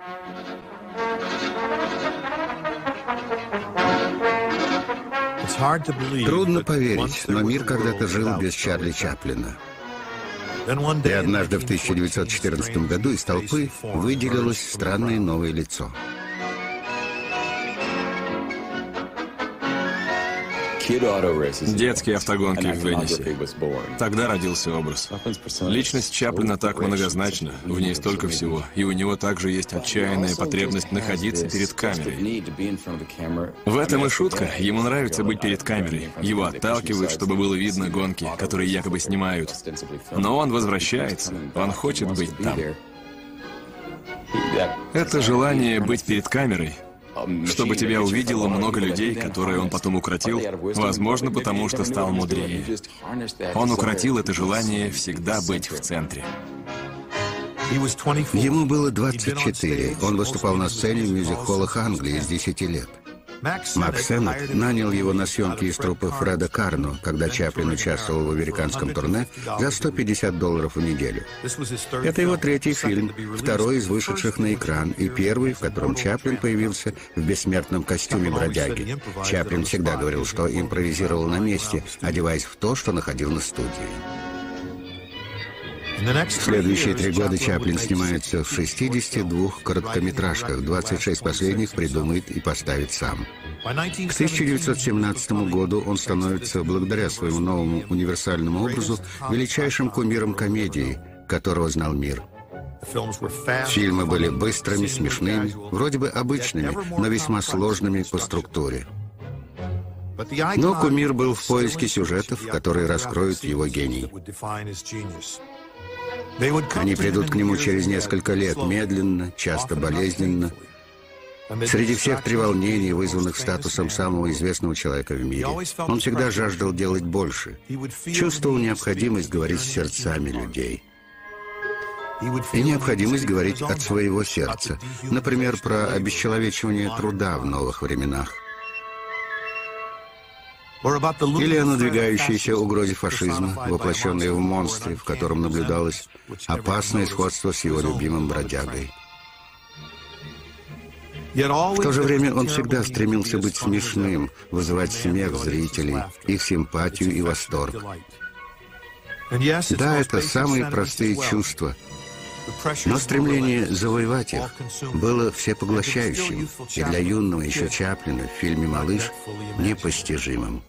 Трудно поверить, но мир когда-то жил без Чарли Чаплина. И однажды в 1914 году из толпы выделилось странное новое лицо. Детские автогонки в Венесе. Тогда родился образ. Личность Чаплина так многозначна, в ней столько всего, и у него также есть отчаянная потребность находиться перед камерой. В этом и шутка. Ему нравится быть перед камерой. Его отталкивают, чтобы было видно гонки, которые якобы снимают. Но он возвращается, он хочет быть там. Это желание быть перед камерой, чтобы тебя увидело много людей, которые он потом укротил, возможно, потому что стал мудрее. Он укротил это желание всегда быть в центре. Ему было 24. Он выступал на сцене в мюзик-холлах Англии с 10 лет. Мак Сеннет нанял его на съемки из труппы Фреда Карно, когда Чаплин участвовал в американском турне, за $150 в неделю. Это его третий фильм, второй из вышедших на экран, и первый, в котором Чаплин появился в бессмертном костюме бродяги. Чаплин всегда говорил, что импровизировал на месте, одеваясь в то, что находил на студии. В следующие 3 года Чаплин снимается в 62 короткометражках, 26 последних придумает и поставит сам. К 1917 году он становится, благодаря своему новому универсальному образу, величайшим кумиром комедии, которого знал мир. Фильмы были быстрыми, смешными, вроде бы обычными, но весьма сложными по структуре. Но кумир был в поиске сюжетов, которые раскроют его гений. Они придут к нему через несколько лет, медленно, часто болезненно. Среди всех треволнений, вызванных статусом самого известного человека в мире, он всегда жаждал делать больше, чувствовал необходимость говорить с сердцами людей. И необходимость говорить от своего сердца, например, про обесчеловечивание труда в новых временах. Или о надвигающейся угрозе фашизма, воплощенной в монстре, в котором наблюдалось опасное сходство с его любимым бродягой. В то же время он всегда стремился быть смешным, вызывать смех зрителей, их симпатию и восторг. Да, это самые простые чувства, но стремление завоевать их было всепоглощающим, и для юного еще Чаплина в фильме «Малыш» непостижимым.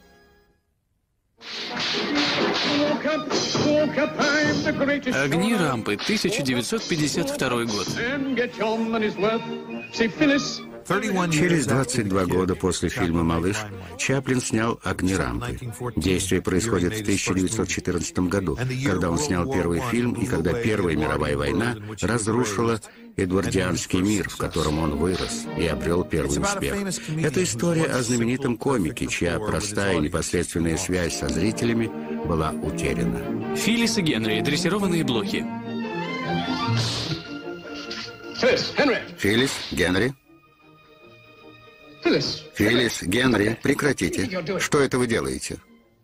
«Огни рампы», 1952 год. Через 22 года после фильма «Малыш» Чаплин снял «Огни рампы». Действие происходит в 1914 году, когда он снял первый фильм и когда Первая мировая война разрушила эдвардианский мир, в котором он вырос и обрел первый успех. Это история о знаменитом комике, чья простая и непосредственная связь со зрителями была утеряна. Филлис и Генри, дрессированные блохи. Филлис, Генри. Филлис, Генри, прекратите. Что это вы делаете?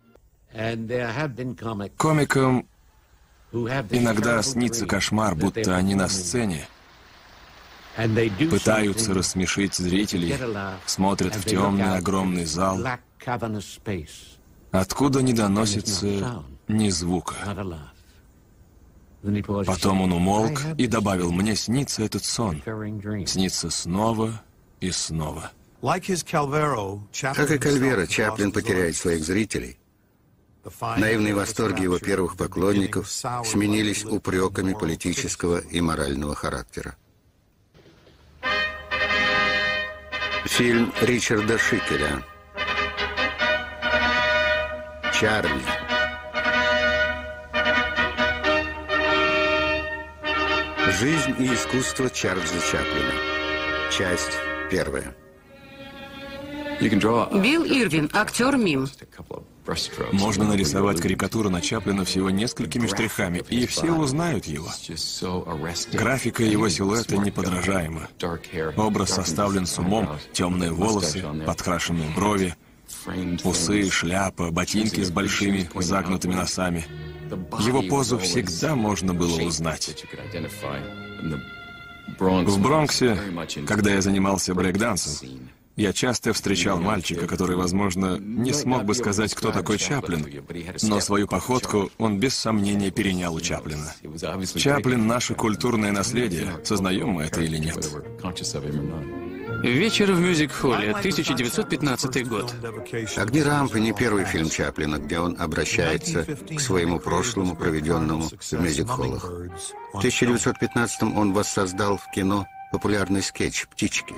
Комикам иногда снится кошмар, будто они на сцене, пытаются рассмешить зрителей, смотрят в темный огромный зал, откуда не доносится ни звука. Потом он умолк и добавил: «Мне снится этот сон. Снится снова и снова». Как и Кальвера, Чаплин потеряет своих зрителей. Наивные восторги его первых поклонников сменились упреками политического и морального характера. Фильм Ричарда Шикеля «Чарли». Жизнь и искусство Чарльза Чаплина. Часть 1. Билл Ирвин, актер мим. Можно нарисовать карикатуру на Чаплина всего несколькими штрихами, и все узнают его. Графика его силуэта неподражаема. Образ составлен с умом: темные волосы, подкрашенные брови, усы, шляпа, ботинки с большими загнутыми носами. Его позу всегда можно было узнать. В Бронксе, когда я занимался брейк-дансом, я часто встречал мальчика, который, возможно, не смог бы сказать, кто такой Чаплин, но свою походку он без сомнения перенял у Чаплина. Чаплин — наше культурное наследие, сознаем мы это или нет. «Вечер в мюзик-холле», 1915 год. «Огни рампы» — не первый фильм Чаплина, где он обращается к своему прошлому, проведенному в мюзик-холлах. В 1915-м он воссоздал в кино популярный скетч «Птички».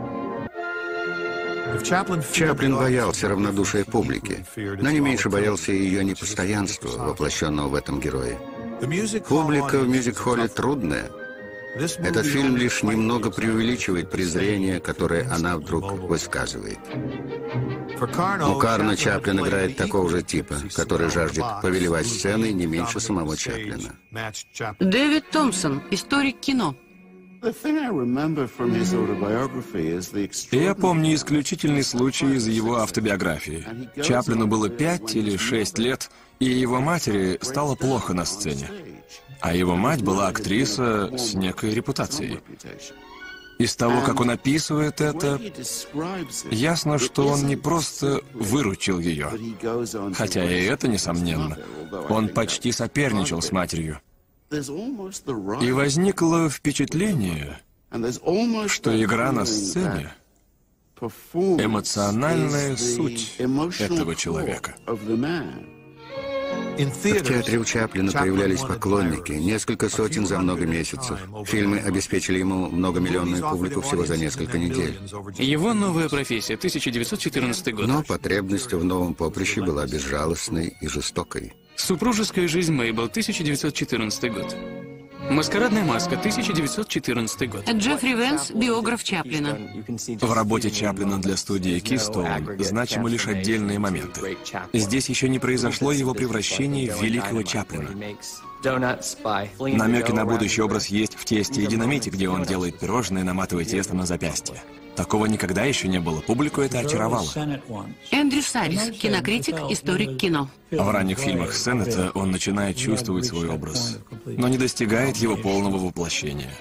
Чаплин боялся равнодушия публики, но не меньше боялся и ее непостоянства, воплощенного в этом герое. Публика в мюзик-холле трудная. Этот фильм лишь немного преувеличивает презрение, которое она вдруг высказывает. У Карна Чаплин играет такого же типа, который жаждет повелевать сценой не меньше самого Чаплина. Дэвид Томпсон, историк кино. Я помню исключительный случай из его автобиографии. Чаплину было 5 или 6 лет, и его матери стало плохо на сцене. А его мать была актриса с некой репутацией. Из того, как он описывает это, ясно, что он не просто выручил ее, хотя и это несомненно. Он почти соперничал с матерью. И возникло впечатление, что игра на сцене — эмоциональная суть этого человека. В театре у Чаплина появлялись поклонники, несколько сотен за много месяцев. Фильмы обеспечили ему многомиллионную публику всего за несколько недель. Его новая профессия, 1914 год. Но потребность в новом поприще была безжалостной и жестокой. Супружеская жизнь Мейбл, 1914 год. «Маскарадная маска», 1914 год. Джеффри Венс, биограф Чаплина. В работе Чаплина для студии Keystone значимы лишь отдельные моменты. Здесь еще не произошло его превращение в великого Чаплина. Намеки на будущий образ есть в «Тесте и динамите», где он делает пирожные, наматывая тесто на запястье. Такого никогда еще не было. Публику это очаровало. Эндрю Саррис, кинокритик, историк кино. В ранних фильмах Сеннета он начинает чувствовать свой образ, но не достигает его полного воплощения.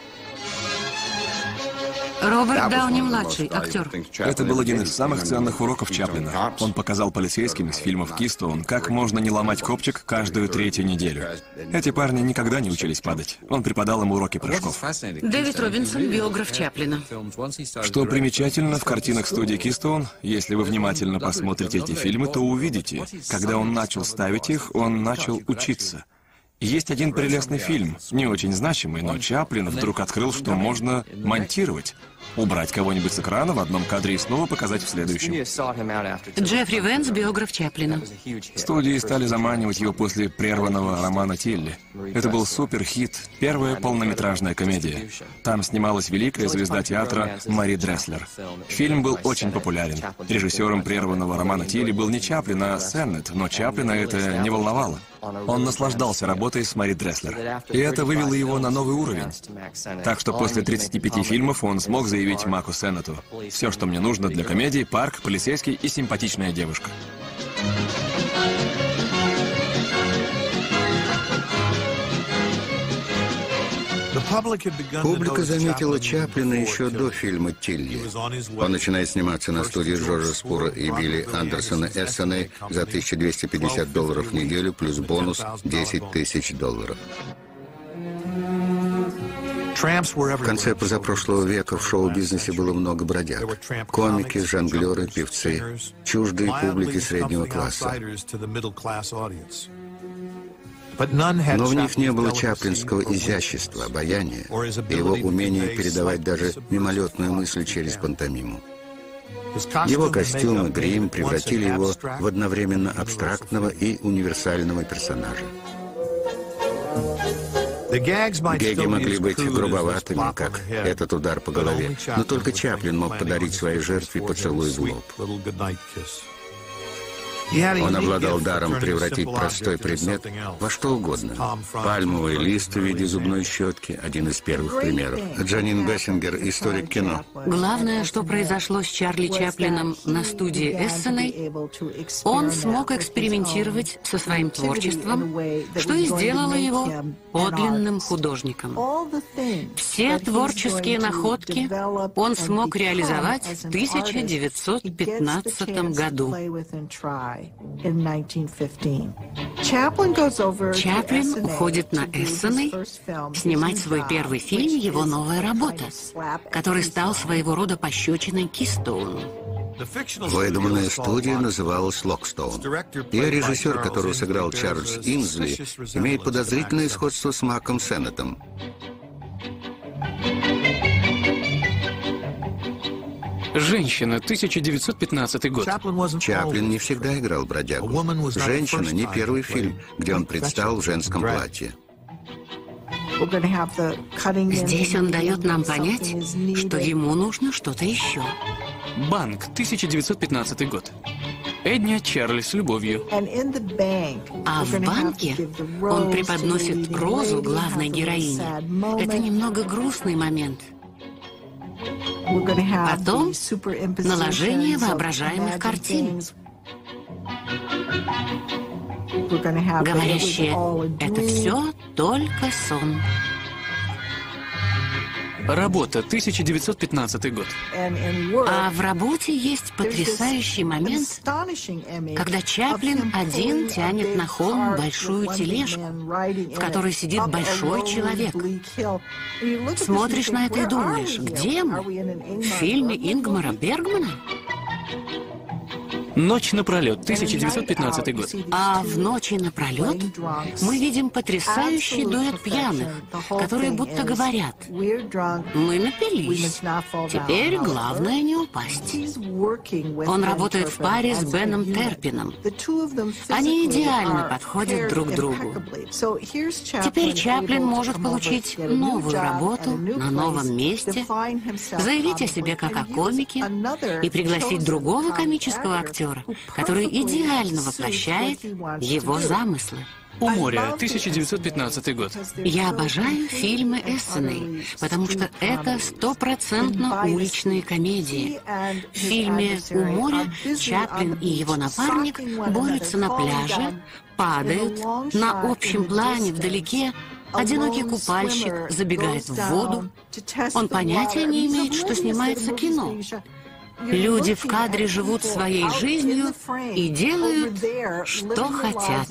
Роберт Дауни-младший, актер. Это был один из самых ценных уроков Чаплина. Он показал полицейским из фильмов «Keystone», как можно не ломать копчик каждую третью неделю. Эти парни никогда не учились падать. Он преподал им уроки прыжков. Дэвид Робинсон, биограф Чаплина. Что примечательно в картинах студии Keystone, если вы внимательно посмотрите эти фильмы, то увидите, когда он начал ставить их, он начал учиться. Есть один прелестный фильм, не очень значимый, но Чаплин вдруг открыл, что можно монтировать. Убрать кого-нибудь с экрана в одном кадре и снова показать в следующем. Джеффри Венс, биограф Чаплина. Студии стали заманивать его после прерванного романа Тилли. Это был суперхит, первая полнометражная комедия. Там снималась великая звезда театра Мари Дресслер. Фильм был очень популярен. Режиссером прерванного романа Тилли был не Чаплин, а Сеннет, но Чаплина это не волновало. Он наслаждался работой с Мари Дресслер. И это вывело его на новый уровень. Так что после 35 фильмов он смог заявить Маку Сеннету: «Все, что мне нужно для комедии — парк, полицейский и симпатичная девушка». Публика заметила Чаплина еще до фильма «Тилли». Он начинает сниматься на студии Джорджа Спура и Билли Андерсона Эссене за $1250 в неделю, плюс бонус $10 тысяч. В конце позапрошлого века в шоу-бизнесе было много бродяг. Комики, жонглеры, певцы, чуждые публике среднего класса. Но в них не было чаплинского изящества, обаяния, и его умения передавать даже мимолетную мысль через пантомиму. Его костюмы, грим превратили его в одновременно абстрактного и универсального персонажа. Гэги могли быть грубоватыми, как этот удар по голове, но только Чаплин мог подарить своей жертве поцелуй в лоб. Он обладал даром превратить простой предмет во что угодно. Пальмовый лист в виде зубной щетки – один из первых примеров. Джанин Бессингер, историк кино. Главное, что произошло с Чарли Чаплином на студии Эссеной, он смог экспериментировать со своим творчеством, что и сделало его подлинным художником. Все творческие находки он смог реализовать в 1915 году. Чаплин уходит на Эссеной снимать свой первый фильм «Его новая работа», который стал своего рода пощечиной Кистоуну. Выдуманная студия называлась «Локстоун». Ее режиссер, которого сыграл Чарльз Инсли, имеет подозрительное сходство с Маком Сеннетом. «Женщина», 1915 год. Чаплин не всегда играл бродягу. «Женщина» — не первый фильм, где он предстал в женском платье. Здесь он дает нам понять, что ему нужно что-то еще. «Банк», 1915 год. Эдня Чарли с любовью. А в «Банке» он преподносит розу главной героине. Это немного грустный момент. Потом наложение воображаемых картин, говорящие, это все только сон. «Работа», 1915 год. А в «Работе» есть потрясающий момент, когда Чаплин один тянет на холм большую тележку, в которой сидит большой человек. Смотришь на это и думаешь, где мы? В фильме Ингмара Бергмана? «Ночь напролет», 1915 год. А в «Ночи напролет» мы видим потрясающий дуэт пьяных, которые будто говорят: «Мы напились, теперь главное не упасть». Он работает в паре с Беном Терпином. Они идеально подходят друг другу. Теперь Чаплин может получить новую работу на новом месте, заявить о себе как о комике и пригласить другого комического актера, который идеально воплощает его замыслы. «У моря», 1915 год. Я обожаю фильмы Эссеной, потому что это стопроцентно уличные комедии. В фильме «У моря» Чаплин и его напарник борются на пляже, падают, на общем плане вдалеке одинокий купальщик забегает в воду. Он понятия не имеет, что снимается кино. Люди в кадре живут своей жизнью и делают, что хотят.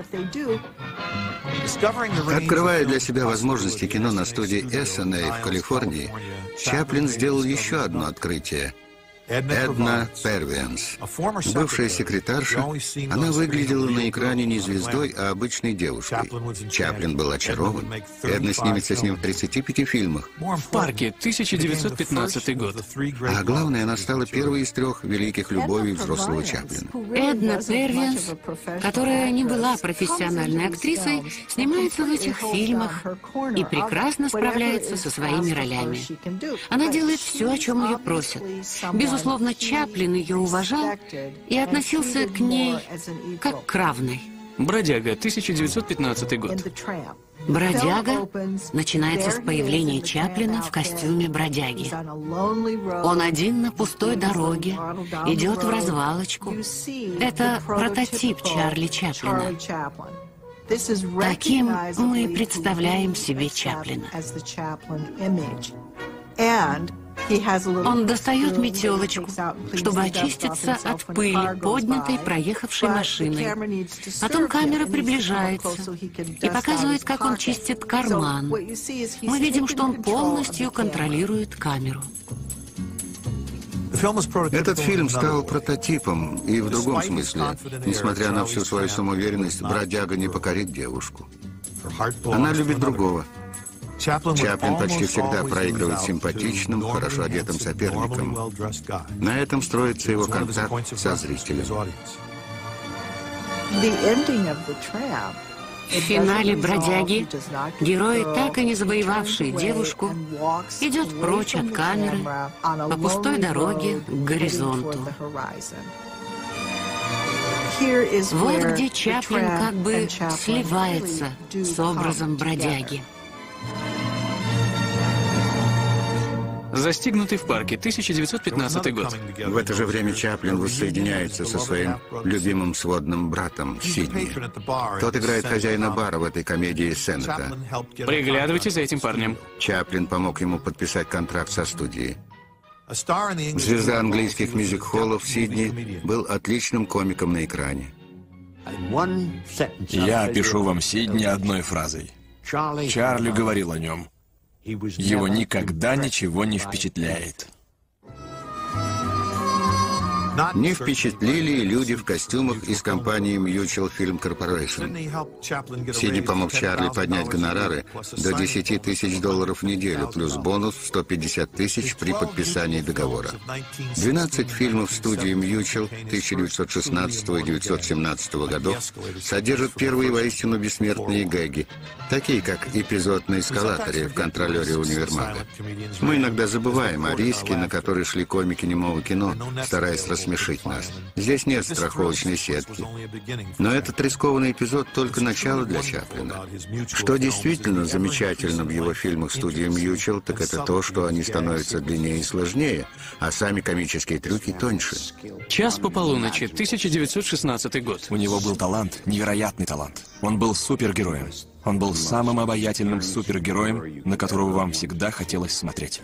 Открывая для себя возможности кино на студии Эссеной в Калифорнии, Чаплин сделал еще одно открытие. Эдна Первианс, бывшая секретарша, она выглядела на экране не звездой, а обычной девушкой. Чаплин был очарован. Эдна снимется с ним в 35 фильмах. «В парке», 1915 год. А главное, она стала первой из 3 великих любовей взрослого Чаплина. Эдна Первианс, которая не была профессиональной актрисой, снимается в этих фильмах и прекрасно справляется со своими ролями. Она делает все, о чем ее просят. Безусловно, Чаплин ее уважал и относился к ней как к равной. «Бродяга», 1915 год. «Бродяга» начинается с появления Чаплина в костюме бродяги. Он один на пустой дороге, идет в развалочку. Это прототип Чарли Чаплина. Таким мы представляем себе Чаплина. Он достает метелочку, чтобы очиститься от пыли, поднятой проехавшей машиной. Потом камера приближается и показывает, как он чистит карман. Мы видим, что он полностью контролирует камеру. Этот фильм стал прототипом, и в другом смысле. Несмотря на всю свою самоуверенность, бродяга не покорит девушку. Она любит другого. Чаплин почти всегда проигрывает симпатичным, хорошо одетым соперникам. На этом строится его контакт со зрителем. В финале «Бродяги» герой, так и не завоевавший девушку, идет прочь от камеры по пустой дороге к горизонту. Вот где Чаплин как бы сливается с образом бродяги. «Застигнутый в парке», 1915 год. В это же время Чаплин воссоединяется со своим любимым сводным братом Сидни. Тот играет хозяина бара в этой комедии Сеннета. Приглядывайте за этим парнем. Чаплин помог ему подписать контракт со студией. Звезда английских мюзик-холлов Сидни был отличным комиком на экране. Я опишу вам Сидни одной фразой. Чарли говорил о нем. Его никогда ничего не впечатляет. Не впечатлили и люди в костюмах из компании Mutual Film Corporation. Сидни помог Чарли поднять гонорары до $10 тысяч в неделю, плюс бонус в $150 тысяч при подписании договора. 12 фильмов студии Mutual 1916 и 1917 годов содержат первые воистину бессмертные гэги, такие как эпизод на эскалаторе в контролере универмага. Мы иногда забываем о риске, на который шли комики немого кино, стараясь рассмешить нас. Здесь нет страховочной сетки. Но этот рискованный эпизод только начало для Чаплина. Что действительно замечательно в его фильмах студии Mutual, так это то, что они становятся длиннее и сложнее, а сами комические трюки тоньше. «Час по полуночи», 1916 год. У него был талант, невероятный талант. Он был супергероем. Он был самым обаятельным супергероем, на которого вам всегда хотелось смотреть.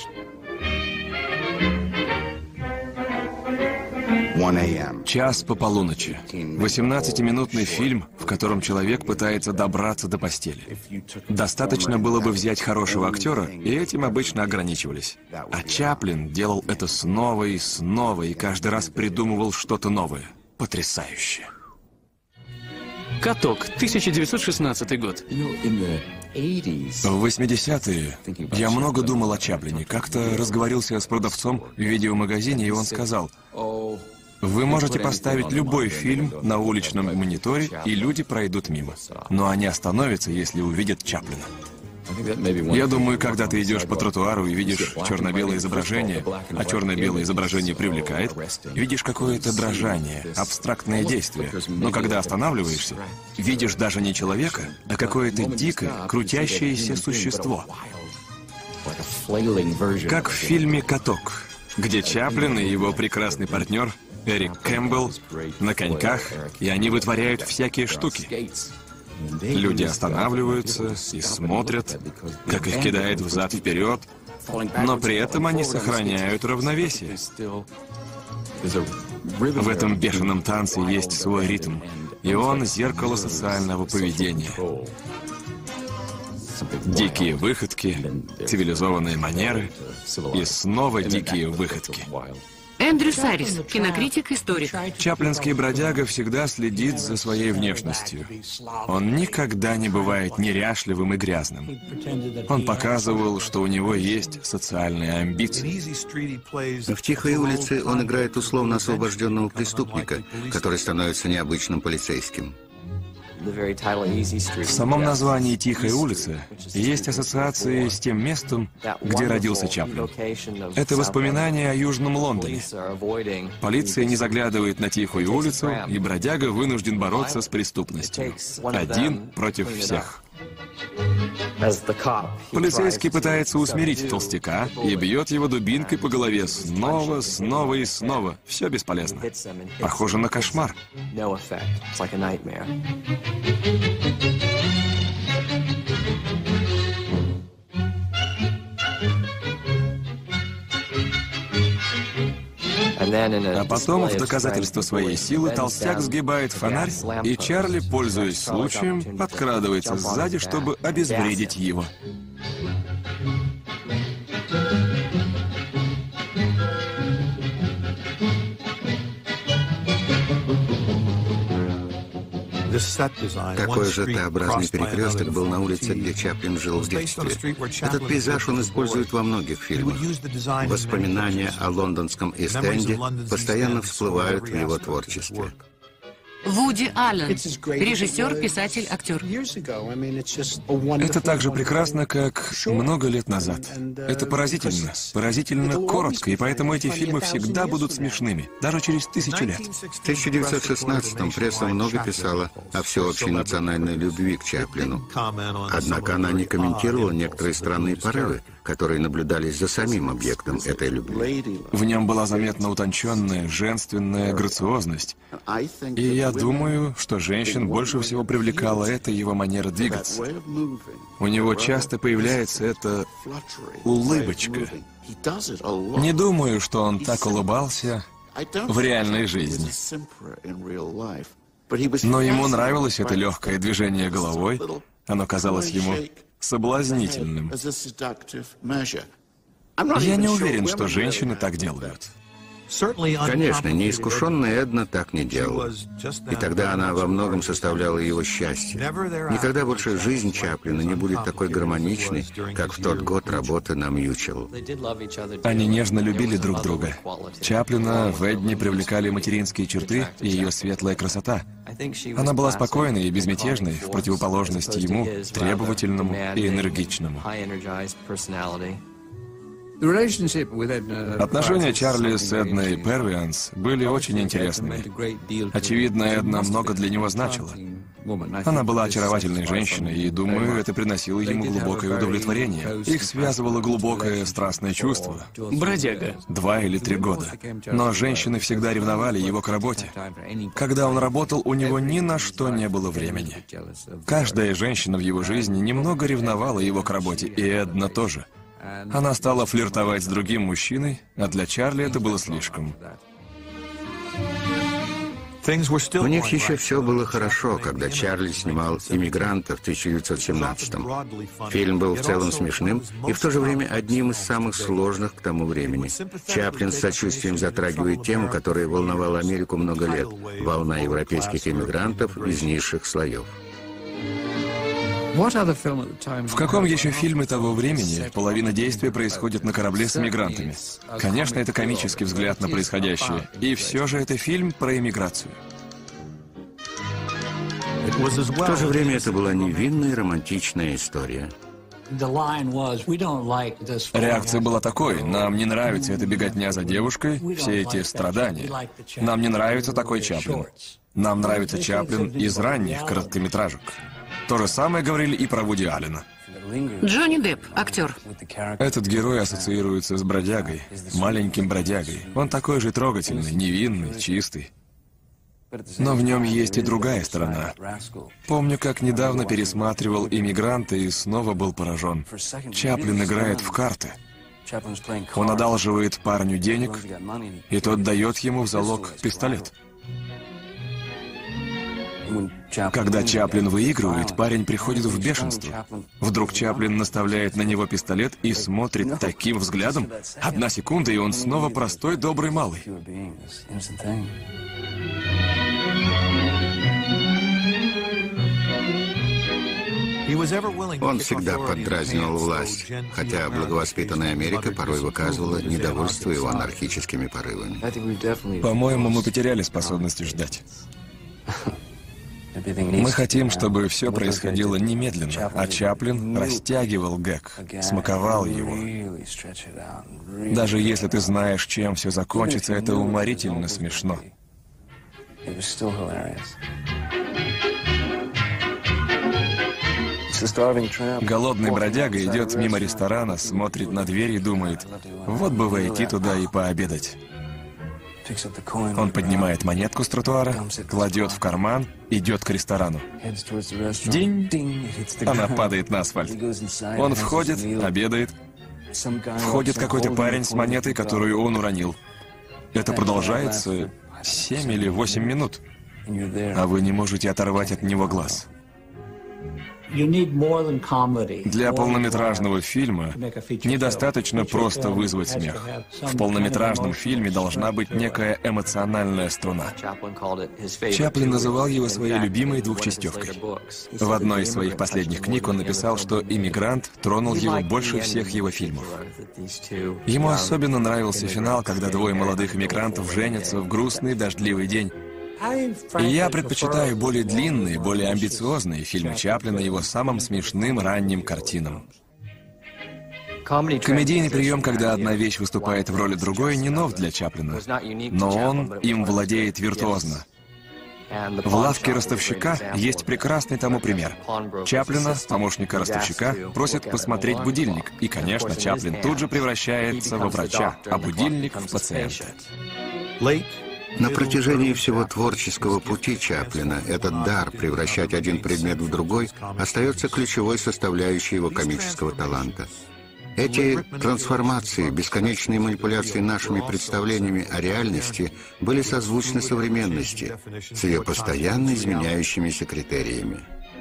«Час по полуночи». 18-минутный фильм, в котором человек пытается добраться до постели. Достаточно было бы взять хорошего актера, и этим обычно ограничивались. А Чаплин делал это снова и снова, и каждый раз придумывал что-то новое. Потрясающе. «Каток», 1916 год. В 80-е я много думал о Чаплине. Как-то разговорился с продавцом в видеомагазине, и он сказал: «Вы можете поставить любой фильм на уличном мониторе, и люди пройдут мимо. Но они остановятся, если увидят Чаплина». Я думаю, когда ты идешь по тротуару и видишь черно-белое изображение, а черно-белое изображение привлекает, видишь какое-то дрожание, абстрактное действие. Но когда останавливаешься, видишь даже не человека, а какое-то дикое, крутящееся существо. Как в фильме «Каток», где Чаплин и его прекрасный партнер Эрик Кэмпбелл на коньках, и они вытворяют всякие штуки. Люди останавливаются и смотрят, как их кидает взад-вперед, но при этом они сохраняют равновесие. В этом бешеном танце есть свой ритм, и он — зеркало социального поведения. Дикие выходки, цивилизованные манеры и снова дикие выходки. Эндрю Саррис, кинокритик-историк. Чаплинский бродяга всегда следит за своей внешностью. Он никогда не бывает неряшливым и грязным. Он показывал, что у него есть социальные амбиции. В «Тихой улице» он играет условно освобожденного преступника, который становится необычным полицейским. В самом названии «Тихая улица» есть ассоциации с тем местом, где родился Чаплин. Это воспоминание о Южном Лондоне. Полиция не заглядывает на Тихую улицу, и бродяга вынужден бороться с преступностью. Один против всех. Полицейский пытается усмирить толстяка и бьет его дубинкой по голове снова, снова и снова. Все бесполезно. Похоже на кошмар. А потом, в доказательство своей силы, толстяк сгибает фонарь, и Чарли, пользуясь случаем, подкрадывается сзади, чтобы обезвредить его. Такой же Т-образный перекресток был на улице, где Чаплин жил в детстве. Этот пейзаж он использует во многих фильмах. Воспоминания о лондонском Ист-Энде постоянно всплывают в его творчестве. Вуди Аллен, режиссер, писатель, актер. Это так же прекрасно, как много лет назад. Это поразительно, поразительно коротко, и поэтому эти фильмы всегда будут смешными, даже через 1000 лет. В 1916-м пресса много писала о всеобщей национальной любви к Чаплину. Однако она не комментировала некоторые странные порывы, которые наблюдались за самим объектом этой любви. В нем была заметна утонченная, женственная грациозность. И я думаю, что женщин больше всего привлекала эта его манера двигаться. У него часто появляется эта улыбочка. Не думаю, что он так улыбался в реальной жизни. Но ему нравилось это легкое движение головой. Оно казалось ему соблазнительным. Я не уверен, что женщины так делают. Конечно, неискушенная Эдна так не делала. И тогда она во многом составляла его счастье. Никогда больше жизнь Чаплина не будет такой гармоничной, как в тот год работы на Мьючелл. Они нежно любили друг друга. Чаплина в Эдне привлекали материнские черты и ее светлая красота. Она была спокойной и безмятежной, в противоположность ему, требовательному и энергичному. Отношения Чарли с Эдной Первианс были очень интересными. Очевидно, Эдна много для него значила. Она была очаровательной женщиной, и, думаю, это приносило ему глубокое удовлетворение. Их связывало глубокое страстное чувство. Бродяга. 2 или 3 года. Но женщины всегда ревновали его к работе. Когда он работал, у него ни на что не было времени. Каждая женщина в его жизни немного ревновала его к работе, и Эдна тоже. Она стала флиртовать с другим мужчиной, а для Чарли это было слишком. У них еще все было хорошо, когда Чарли снимал «Иммигранта» в 1917-м. Фильм был в целом смешным и в то же время одним из самых сложных к тому времени. Чаплин с сочувствием затрагивает тему, которая волновала Америку много лет – волна европейских иммигрантов из низших слоев. В каком еще фильме того времени половина действия происходит на корабле с иммигрантами? Конечно, это комический взгляд на происходящее. И все же это фильм про иммиграцию. В то же время это была невинная романтичная история. Реакция была такой: нам не нравится эта беготня за девушкой, все эти страдания. Нам не нравится такой Чаплин. Нам нравится Чаплин из ранних короткометражек. То же самое говорили и про Вуди Аллена. Джонни Депп, актер. Этот герой ассоциируется с бродягой, маленьким бродягой. Он такой же трогательный, невинный, чистый. Но в нем есть и другая сторона. Помню, как недавно пересматривал «Иммигранта» и снова был поражен. Чаплин играет в карты. Он одалживает парню денег, и тот дает ему в залог пистолет. Когда Чаплин выигрывает, парень приходит в бешенство. Вдруг Чаплин наставляет на него пистолет и смотрит таким взглядом. 1 секунда, и он снова простой, добрый малый. Он всегда поддразнивал власть, хотя благовоспитанная Америка порой выказывала недовольство его анархическими порывами. По-моему, мы потеряли способность ждать. Мы хотим, чтобы все происходило немедленно, а Чаплин растягивал гэг, смаковал его. Даже если ты знаешь, чем все закончится, это уморительно смешно. Голодный бродяга идет мимо ресторана, смотрит на дверь и думает: вот бы войти туда и пообедать. Он поднимает монетку с тротуара, кладет в карман, идет к ресторану. Динь! Она падает на асфальт. Он входит, обедает. Входит какой-то парень с монетой, которую он уронил. Это продолжается 7 или 8 минут, а вы не можете оторвать от него глаз. Для полнометражного фильма недостаточно просто вызвать смех. В полнометражном фильме должна быть некая эмоциональная струна. Чаплин называл его своей любимой двухчастевкой. В одной из своих последних книг он написал, что «Иммигрант» тронул его больше всех его фильмов. Ему особенно нравился финал, когда 2 молодых иммигрантов женятся в грустный дождливый день. И я предпочитаю более длинные, более амбициозные фильмы Чаплина его самым смешным ранним картинам. Комедийный прием, когда одна вещь выступает в роли другой, не нов для Чаплина, но он им владеет виртуозно. В «Лавке ростовщика» есть прекрасный тому пример. Чаплина, помощника ростовщика, просит посмотреть будильник, и, конечно, Чаплин тут же превращается во врача, а будильник — в пациента. На протяжении всего творческого пути Чаплина этот дар превращать один предмет в другой остается ключевой составляющей его комического таланта. Эти трансформации, бесконечные манипуляции нашими представлениями о реальности были созвучны современности с ее постоянно изменяющимися критериями.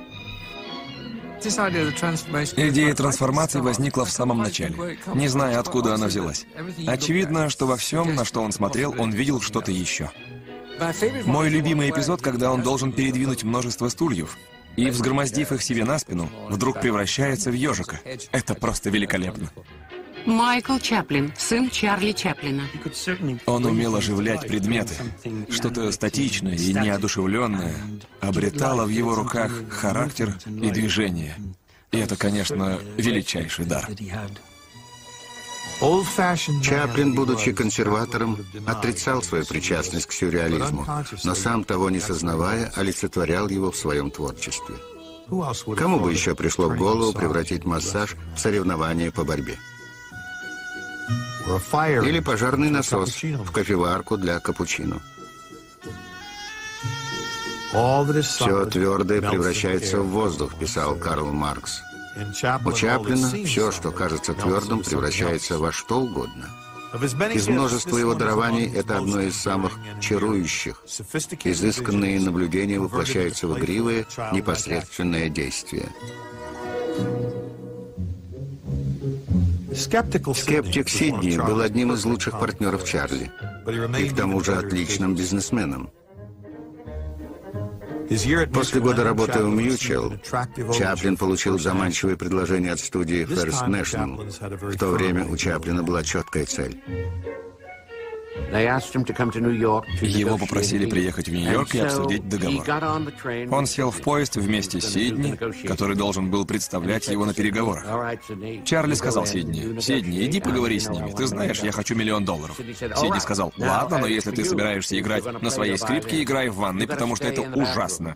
Идея трансформации возникла в самом начале, не зная, откуда она взялась. Очевидно, что во всем, на что он смотрел, он видел что-то еще. Мой любимый эпизод, когда он должен передвинуть множество стульев, и, взгромоздив их себе на спину, вдруг превращается в ежика. Это просто великолепно. Майкл Чаплин, сын Чарли Чаплина. Он умел оживлять предметы. Что-то статичное и неодушевленное обретало в его руках характер и движение. И это, конечно, величайший дар. Чаплин, будучи консерватором, отрицал свою причастность к сюрреализму, но сам того не сознавая, олицетворял его в своем творчестве. Кому бы еще пришло в голову превратить массаж в соревнование по борьбе? Или пожарный насос в кофеварку для капучино. «Все твердое превращается в воздух», писал Карл Маркс. У Чаплина все, что кажется твердым, превращается во что угодно. Из множества его дарований это одно из самых чарующих. Изысканные наблюдения воплощаются в игривое, непосредственное действие. Скептик Сидни был одним из лучших партнеров Чарли, и к тому же отличным бизнесменом. После года работы в Mutual Чаплин получил заманчивое предложение от студии First National. В то время у Чаплина была четкая цель. Его попросили приехать в Нью-Йорк и обсудить договор. Он сел в поезд вместе с Сидни, который должен был представлять его на переговорах. Чарли сказал Сидни: «Сидни, иди поговори с ними. Ты знаешь, я хочу $1 миллион». Сидни сказал: «Ладно, но если ты собираешься играть на своей скрипке, играй в ванной, потому что это ужасно».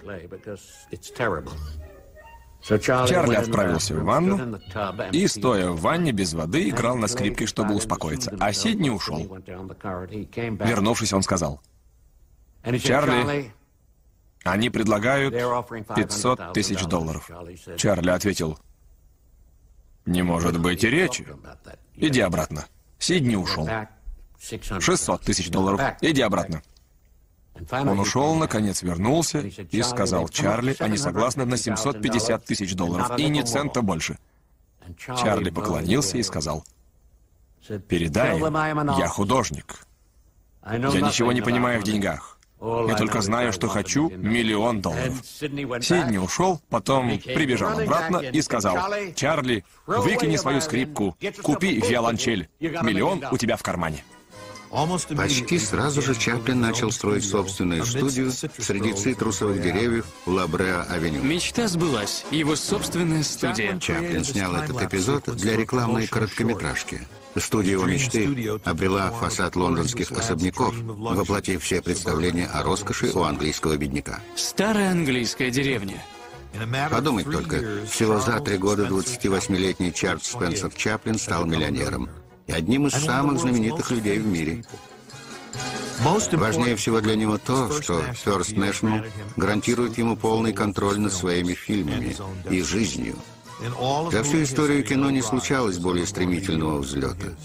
Чарли отправился в ванну и, стоя в ванне без воды, играл на скрипке, чтобы успокоиться. А Сидни ушел. Вернувшись, он сказал: «Чарли, они предлагают $500 000. Чарли ответил: «Не может быть и речи. Иди обратно». Сидни ушел. $600 000. Иди обратно. Он ушел, наконец вернулся и сказал: «Чарли, они согласны на $750 000 и ни цента больше». Чарли поклонился и сказал: «Передай им, я художник. Я ничего не понимаю в деньгах. Я только знаю, что хочу $1 миллион». Сидни ушел, потом прибежал обратно и сказал: «Чарли, выкини свою скрипку, купи виолончель. $1 миллион у тебя в кармане». Почти сразу же Чаплин начал строить собственную студию среди цитрусовых деревьев в Ла-Бреа-авеню. Мечта сбылась. Его собственная студия. Чаплин снял этот эпизод для рекламной короткометражки. Студия его мечты обрела фасад лондонских особняков, воплотив все представления о роскоши у английского бедняка. Старая английская деревня. Подумать только, всего за 3 года 28-летний Чарльз Спенсер Чаплин стал миллионером и одним из самых знаменитых людей в мире. Важнее всего для него то, что First National гарантирует ему полный контроль над своими фильмами и жизнью. За всю историю кино не случалось более стремительного взлета.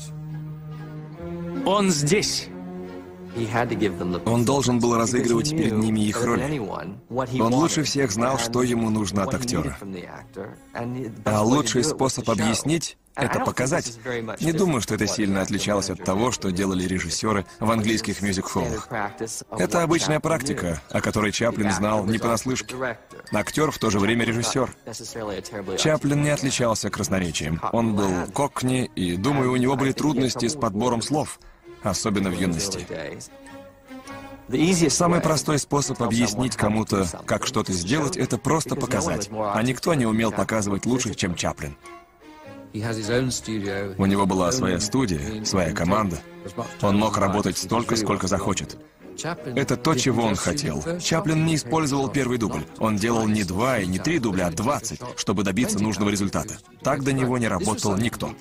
Он здесь. Он должен был разыгрывать перед ними их роли. Он лучше всех знал, что ему нужно от актера. А лучший способ объяснить — это показать. Не думаю, что это сильно отличалось от того, что делали режиссеры в английских мюзик-холлах. Это обычная практика, о которой Чаплин знал не понаслышке. Актер в то же время режиссер. Чаплин не отличался красноречием. Он был кокни, и, думаю, у него были трудности с подбором слов, особенно в юности. Самый простой способ объяснить кому-то, как что-то сделать, это просто показать. А никто не умел показывать лучше, чем Чаплин. У него была своя студия, своя команда. Он мог работать столько, сколько захочет. Это то, чего он хотел. Чаплин не использовал первый дубль. Он делал не 2 и не 3 дубля, а 20, чтобы добиться нужного результата. Так до него не работал никто.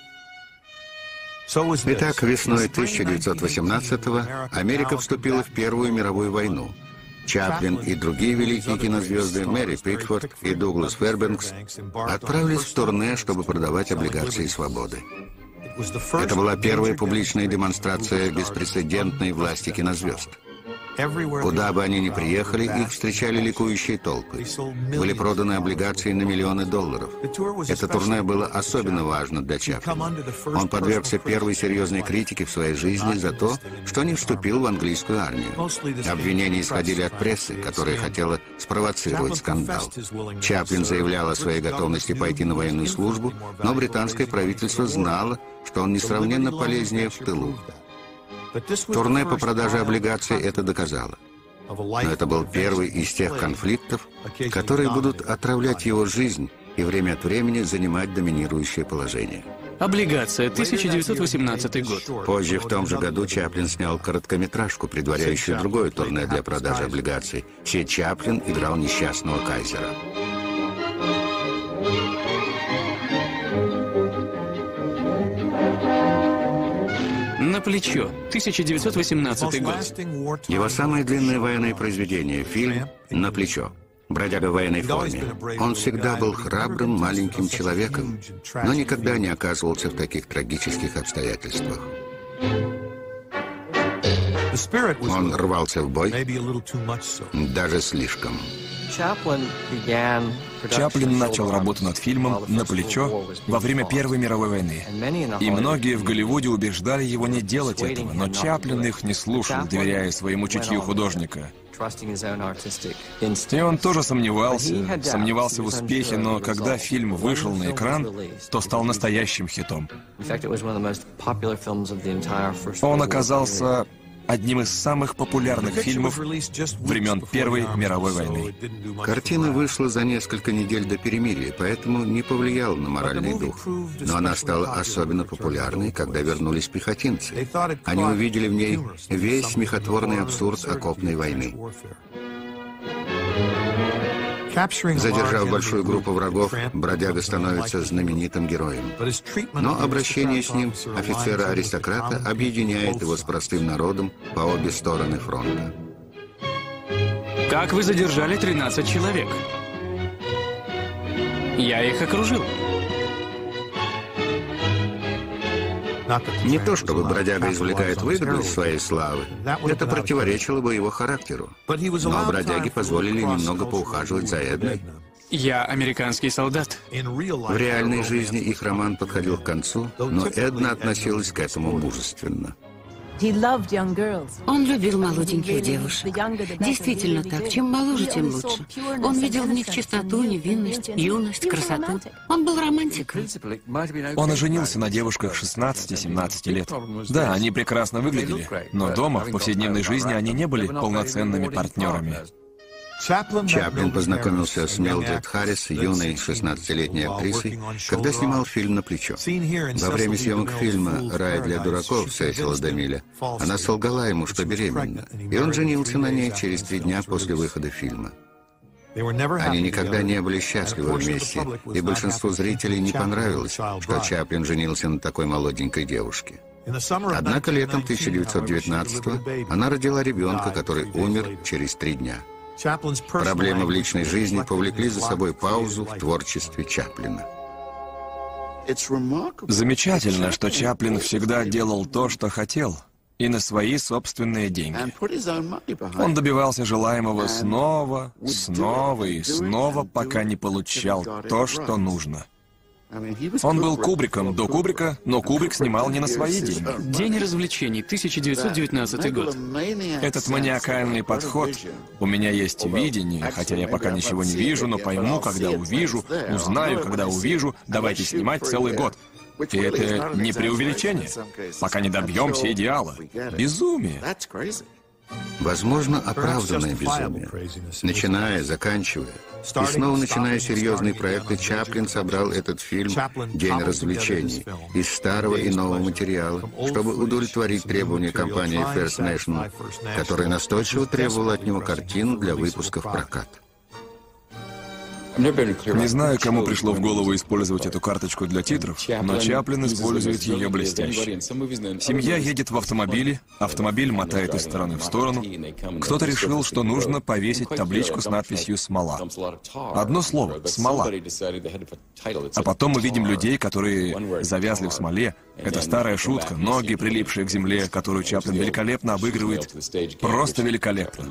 Итак, весной 1918-го Америка вступила в Первую мировую войну. Чаплин и другие великие кинозвезды Мэри Пикфорд и Дуглас Фэрбенкс отправились в турне, чтобы продавать облигации свободы. Это была первая публичная демонстрация беспрецедентной власти кинозвезд. Куда бы они ни приехали, их встречали ликующие толпы. Были проданы облигации на миллионы долларов. Это турне было особенно важно для Чаплина. Он подвергся первой серьезной критике в своей жизни за то, что не вступил в английскую армию. Обвинения исходили от прессы, которая хотела спровоцировать скандал. Чаплин заявлял о своей готовности пойти на военную службу, но британское правительство знало, что он несравненно полезнее в тылу. Турне по продаже облигаций это доказало. Но это был первый из тех конфликтов, которые будут отравлять его жизнь и время от времени занимать доминирующее положение. Облигация, 1918 год. Позже, в том же году, Чаплин снял короткометражку, предваряющую другое турне для продажи облигаций. Все Чаплин играл несчастного кайзера. «На плечо», 1918 год. Его самое длинное военное произведение — фильм «На плечо». Бродяга в военной форме. Он всегда был храбрым маленьким человеком, но никогда не оказывался в таких трагических обстоятельствах. Он рвался в бой, даже слишком. Чаплин начал работу над фильмом «На плечо» во время Первой мировой войны. И многие в Голливуде убеждали его не делать этого, но Чаплин их не слушал, доверяя своему чутью художника. И он тоже сомневался в успехе, но когда фильм вышел на экран, то стал настоящим хитом. Он оказался одним из самых популярных фильмов времен Первой мировой войны. Картина вышла за несколько недель до перемирия, поэтому не повлияла на моральный дух. Но она стала особенно популярной, когда вернулись пехотинцы. Они увидели в ней весь смехотворный абсурд окопной войны. Задержав большую группу врагов, бродяга становится знаменитым героем. Но обращение с ним офицера-аристократа объединяет его с простым народом по обе стороны фронта. Как вы задержали 13 человек? Я их окружил. Не то чтобы бродяга извлекает выгоду из своей славы, это противоречило бы его характеру. Но бродяге позволили немного поухаживать за Эдной. Я американский солдат. В реальной жизни их роман подходил к концу, но Эдна относилась к этому мужественно. Он любил молоденьких девушек. Действительно так. Чем моложе, тем лучше. Он видел в них чистоту, невинность, юность, красоту. Он был романтиком. Он оженился на девушках 16-17 лет. Да, они прекрасно выглядели, но дома, в повседневной жизни, они не были полноценными партнерами. Чаплин познакомился с Милдред Харрис, юной 16-летней актрисой, когда снимал фильм «На плечо». Во время съемок фильма «Рай для дураков» Сесила Демиля она солгала ему, что беременна, и он женился на ней через 3 дня после выхода фильма. Они никогда не были счастливы вместе, и большинству зрителей не понравилось, что Чаплин женился на такой молоденькой девушке. Однако летом 1919-го она родила ребенка, который умер через 3 дня. Проблемы в личной жизни повлекли за собой паузу в творчестве Чаплина. Замечательно, что Чаплин всегда делал то, что хотел, и на свои собственные деньги. Он добивался желаемого снова, снова и снова, пока не получал то, что нужно. Он был Кубриком до Кубрика, но Кубрик снимал не на свои деньги. День развлечений, 1919 год. Этот маниакальный подход. У меня есть видение, хотя я пока ничего не вижу, но пойму, когда увижу, узнаю, когда увижу, давайте снимать целый год. И это не преувеличение, пока не добьемся идеала. Безумие. Возможно, оправданное безумие. Начиная, заканчивая и снова начиная серьезные проекты, Чаплин собрал этот фильм «День развлечений» из старого и нового материала, чтобы удовлетворить требования компании First National, которая настойчиво требовала от него картину для выпуска в прокат. Не знаю, кому пришло в голову использовать эту карточку для титров, но Чаплин использует ее блестяще. Семья едет в автомобиле, автомобиль мотает из стороны в сторону. Кто-то решил, что нужно повесить табличку с надписью «Смола». Одно слово — «Смола». А потом мы видим людей, которые завязли в смоле. Это старая шутка, ноги, прилипшие к земле, которую Чаплин великолепно обыгрывает. Просто великолепно.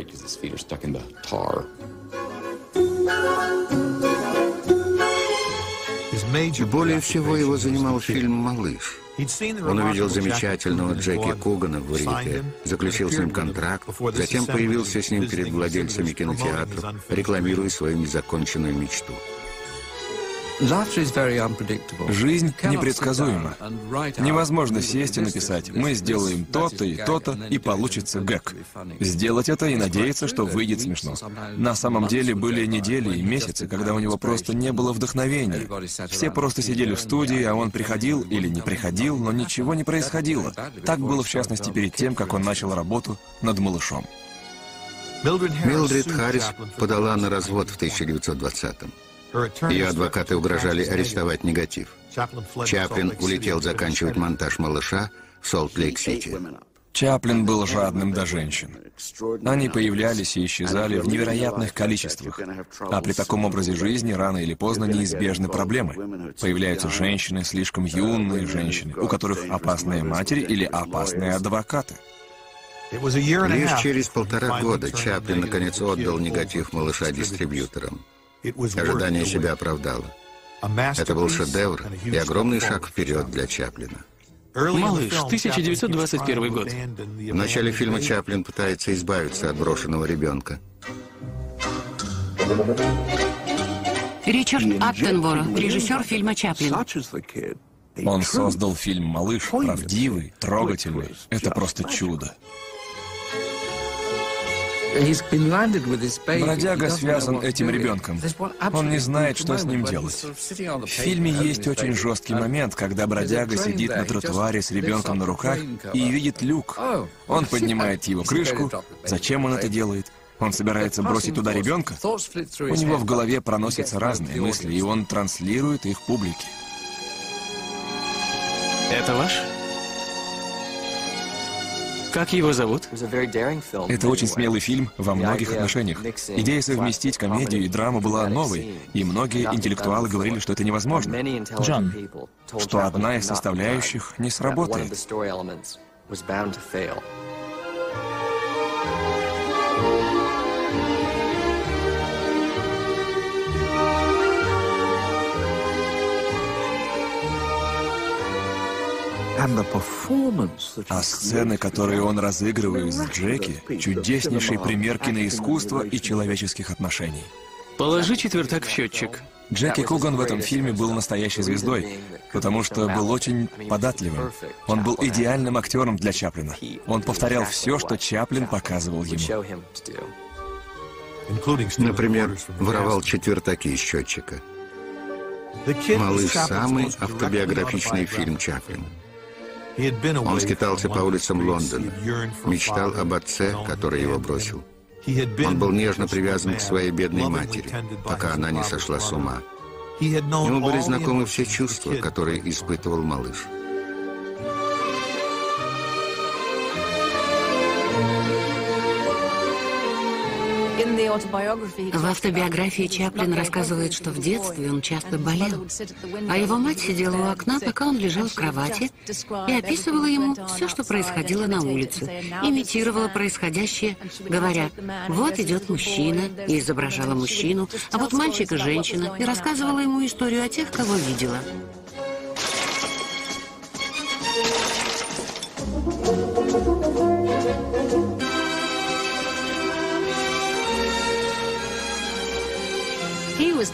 Более всего его занимал фильм «Малыш». Он увидел замечательного Джеки Кугана в Рите, заключил с ним контракт, затем появился с ним перед владельцами кинотеатров, рекламируя свою незаконченную мечту. Жизнь непредсказуема. Невозможно сесть и написать «мы сделаем то-то и то-то, и получится гэг». Сделать это и надеяться, что выйдет смешно. На самом деле были недели и месяцы, когда у него просто не было вдохновения. Все просто сидели в студии, а он приходил или не приходил, но ничего не происходило. Так было в частности перед тем, как он начал работу над «Малышом». Милдред Харрис подала на развод в 1920-м. Ее адвокаты угрожали арестовать негатив. Чаплин улетел заканчивать монтаж «Малыша» в Солт-Лейк-Сити. Чаплин был жадным до женщин. Они появлялись и исчезали в невероятных количествах. А при таком образе жизни рано или поздно неизбежны проблемы. Появляются женщины, слишком юные женщины, у которых опасные матери или опасные адвокаты. Лишь через 1,5 года Чаплин наконец отдал негатив «Малыша» дистрибьюторам. Ожидание себя оправдало. Это был шедевр и огромный шаг вперед для Чаплина. «Малыш», 1921 год. В начале фильма Чаплин пытается избавиться от брошенного ребенка. Ричард Аттенборо, режиссер фильма «Чаплин». Он создал фильм «Малыш», правдивый, трогательный. Это просто чудо. Бродяга связан этим ребенком. Он не знает, что с ним делать. В фильме есть очень жесткий момент, когда бродяга сидит на тротуаре с ребенком на руках и видит люк. Он поднимает его крышку. Зачем он это делает? Он собирается бросить туда ребенка? У него в голове проносятся разные мысли, и он транслирует их публике. Это ваш? Как его зовут? Это очень смелый фильм во многих отношениях. Идея совместить комедию и драму была новой, и многие интеллектуалы говорили, что это невозможно. Джон. Что одна из составляющих не сработает. А сцены, которые он разыгрывает с Джеки, чудеснейший пример киноискусства и человеческих отношений. Положи четвертак в счетчик. Джеки Куган в этом фильме был настоящей звездой, потому что был очень податливым. Он был идеальным актером для Чаплина. Он повторял все, что Чаплин показывал ему. Например, воровал четвертаки из счетчика. «Малыш» — самый автобиографичный фильм Чаплина. Он скитался по улицам Лондона, мечтал об отце, который его бросил. Он был нежно привязан к своей бедной матери, пока она не сошла с ума. Ему были знакомы все чувства, которые испытывал малыш. В автобиографии Чаплин рассказывает, что в детстве он часто болел, а его мать сидела у окна, пока он лежал в кровати, и описывала ему все, что происходило на улице, имитировала происходящее, говоря: «Вот идет мужчина», и изображала мужчину, а вот мальчик и женщина, и рассказывала ему историю о тех, кого видела.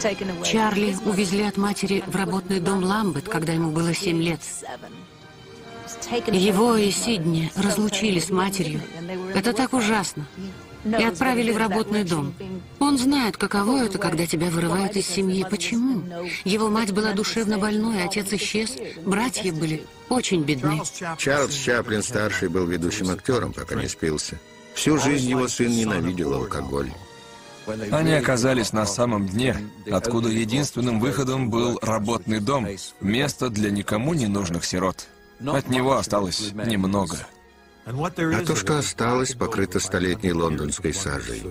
Чарли увезли от матери в работный дом Ламбет, когда ему было 7 лет. Его и Сидни разлучили с матерью. Это так ужасно. И отправили в работный дом. Он знает, каково это, когда тебя вырывают из семьи. Почему? Его мать была душевно больной, отец исчез, братья были очень бедны. Чарльз Чаплин-старший был ведущим актером, пока не спился. Всю жизнь его сын ненавидел алкоголь. Они оказались на самом дне, откуда единственным выходом был работный дом, место для никому не нужных сирот. От него осталось немного. А то, что осталось, покрыто столетней лондонской сажей.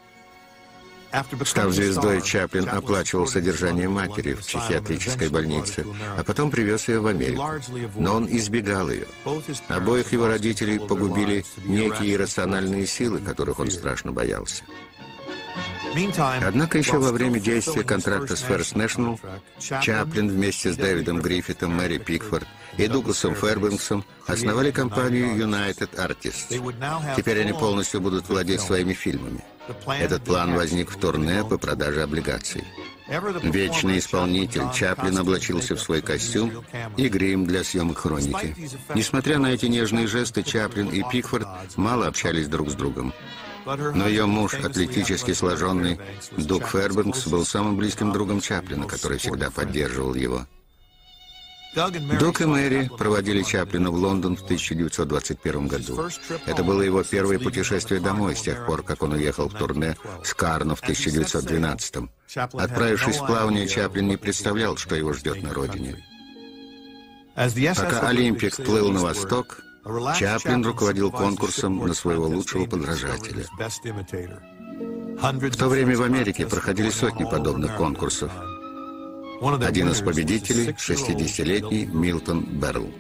Став звездой, Чаплин оплачивал содержание матери в психиатрической больнице, а потом привез ее в Америку. Но он избегал ее. Обоих его родителей погубили некие иррациональные силы, которых он страшно боялся. Однако еще во время действия контракта с First National Чаплин вместе с Дэвидом Гриффитом, Мэри Пикфорд и Дугласом Фэрбенксом основали компанию United Artists. Теперь они полностью будут владеть своими фильмами. Этот план возник в турне по продаже облигаций. Вечный исполнитель Чаплин облачился в свой костюм и грим для съемок хроники. Несмотря на эти нежные жесты, Чаплин и Пикфорд мало общались друг с другом. Но ее муж, атлетически сложенный Дуг Фэрбенкс, был самым близким другом Чаплина, который всегда поддерживал его. Дуг и Мэри проводили Чаплина в Лондон в 1921 году. Это было его первое путешествие домой с тех пор, как он уехал в турне с Карно в 1912. Отправившись в плавание, Чаплин не представлял, что его ждет на родине. Пока Олимпик плыл на восток, Чаплин руководил конкурсом на своего лучшего подражателя. В то время в Америке проходили сотни подобных конкурсов. Один из победителей — 60-летний Милтон Берл.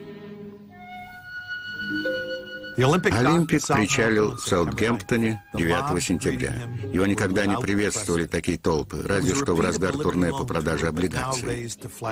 Олимпик причалил в Саутгемптоне 9 сентября. Его никогда не приветствовали такие толпы, разве что в разгар турне по продаже облигаций.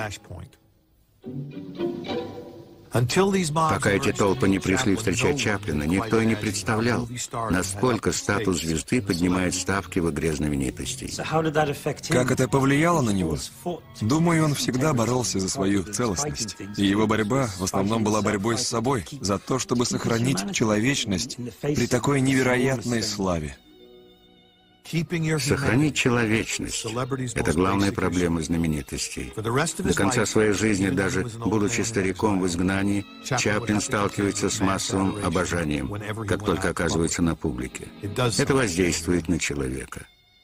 Пока эти толпы не пришли встречать Чаплина, никто и не представлял, насколько статус звезды поднимает ставки в игре знаменитостей. Как это повлияло на него? Думаю, он всегда боролся за свою целостность. И его борьба в основном была борьбой с собой, за то, чтобы сохранить человечность при такой невероятной славе. Сохранить человечность — это главная проблема знаменитостей. До конца своей жизни, даже будучи стариком в изгнании, Чаплин сталкивается с массовым обожанием, как только оказывается на публике. Это воздействует на человека.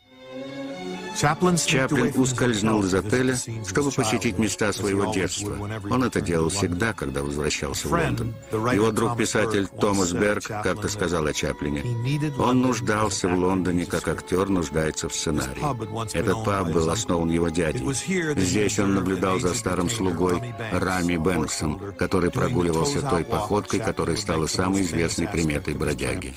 Чаплин ускользнул из отеля, чтобы посетить места своего детства. Он это делал всегда, когда возвращался в Лондон. Его друг-писатель Томас Берг как-то сказал о Чаплине: он нуждался в Лондоне, как актер нуждается в сценарии. Этот паб был основан его дядей. Здесь он наблюдал за старым слугой Рами Бэнксом, который прогуливался той походкой, которая стала самой известной приметой бродяги.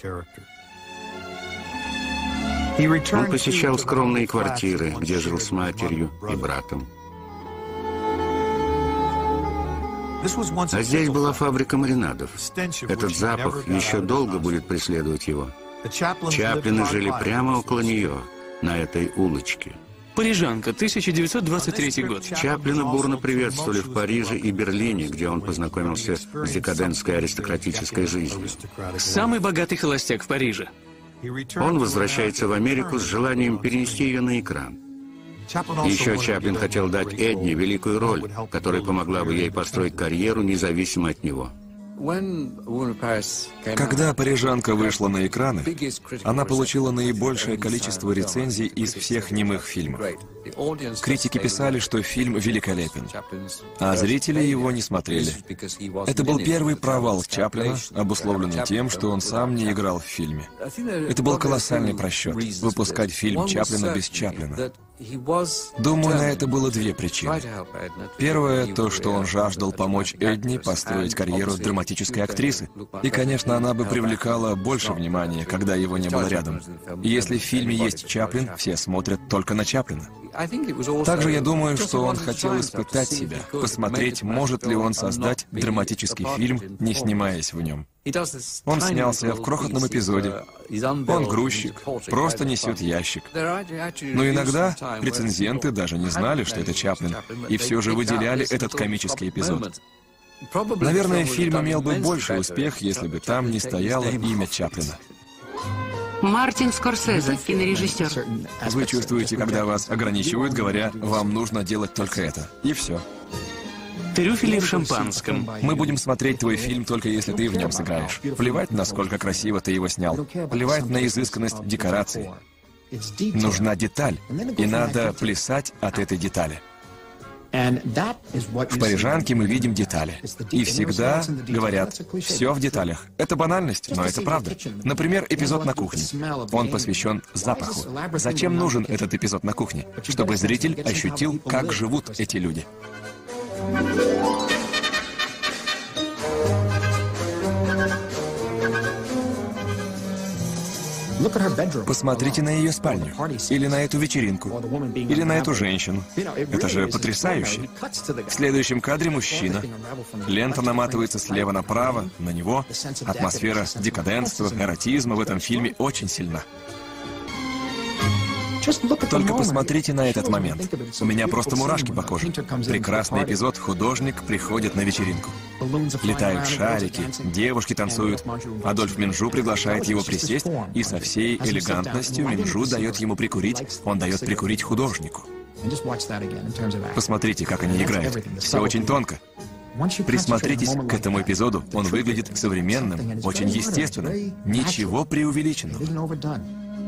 Он посещал скромные квартиры, где жил с матерью и братом. А здесь была фабрика маринадов. Этот запах еще долго будет преследовать его. Чаплины жили прямо около нее, на этой улочке. Парижанка, 1923 год. Чаплина бурно приветствовали в Париже и Берлине, где он познакомился с декадентской аристократической жизнью. Самый богатый холостяк в Париже. Он возвращается в Америку с желанием перенести ее на экран. Еще Чаплин хотел дать Эдни великую роль, которая помогла бы ей построить карьеру независимо от него. Когда «Парижанка» вышла на экраны, она получила наибольшее количество рецензий из всех немых фильмов. Критики писали, что фильм великолепен, а зрители его не смотрели. Это был первый провал Чаплина, обусловленный тем, что он сам не играл в фильме. Это был колоссальный просчет — выпускать фильм Чаплина без Чаплина. Думаю, на это было две причины. Первое — то, что он жаждал помочь Эдни построить карьеру драматической актрисы. И, конечно, она бы привлекала больше внимания, когда его не было рядом. И если в фильме есть Чаплин, все смотрят только на Чаплина. Также я думаю, что он хотел испытать себя, посмотреть, может ли он создать драматический фильм, не снимаясь в нем. Он снялся в крохотном эпизоде. Он грузчик, просто несет ящик. Но иногда рецензенты даже не знали, что это Чаплин, и все же выделяли этот комический эпизод. Наверное, фильм имел бы больший успех, если бы там не стояло имя Чаплина. Мартин Скорсезе, кинорежиссер. Вы чувствуете, когда вас ограничивают, говоря, вам нужно делать только это. И все. Трюфели в шампанском. Мы будем смотреть твой фильм только если ты в нем сыграешь. Плевать, насколько красиво ты его снял. Плевать на изысканность декораций. Нужна деталь, и надо плясать от этой детали. В «Парижанке» мы видим детали. И всегда говорят, все в деталях. Это банальность, но это правда. Например, эпизод на кухне. Он посвящен запаху. Зачем нужен этот эпизод на кухне? Чтобы зритель ощутил, как живут эти люди. Посмотрите на ее спальню, или на эту вечеринку, или на эту женщину. Это же потрясающе. В следующем кадре мужчина. Лента наматывается слева направо, на него. Атмосфера декаденства, эротизма в этом фильме очень сильна. Только посмотрите на этот момент. У меня просто мурашки по коже. Прекрасный эпизод. Художник приходит на вечеринку. Летают шарики, девушки танцуют. Адольф Менжу приглашает его присесть, и со всей элегантностью Менжу дает ему прикурить. Он дает прикурить художнику. Посмотрите, как они играют. Все очень тонко. Присмотритесь к этому эпизоду. Он выглядит современным, очень естественным. Ничего преувеличенного.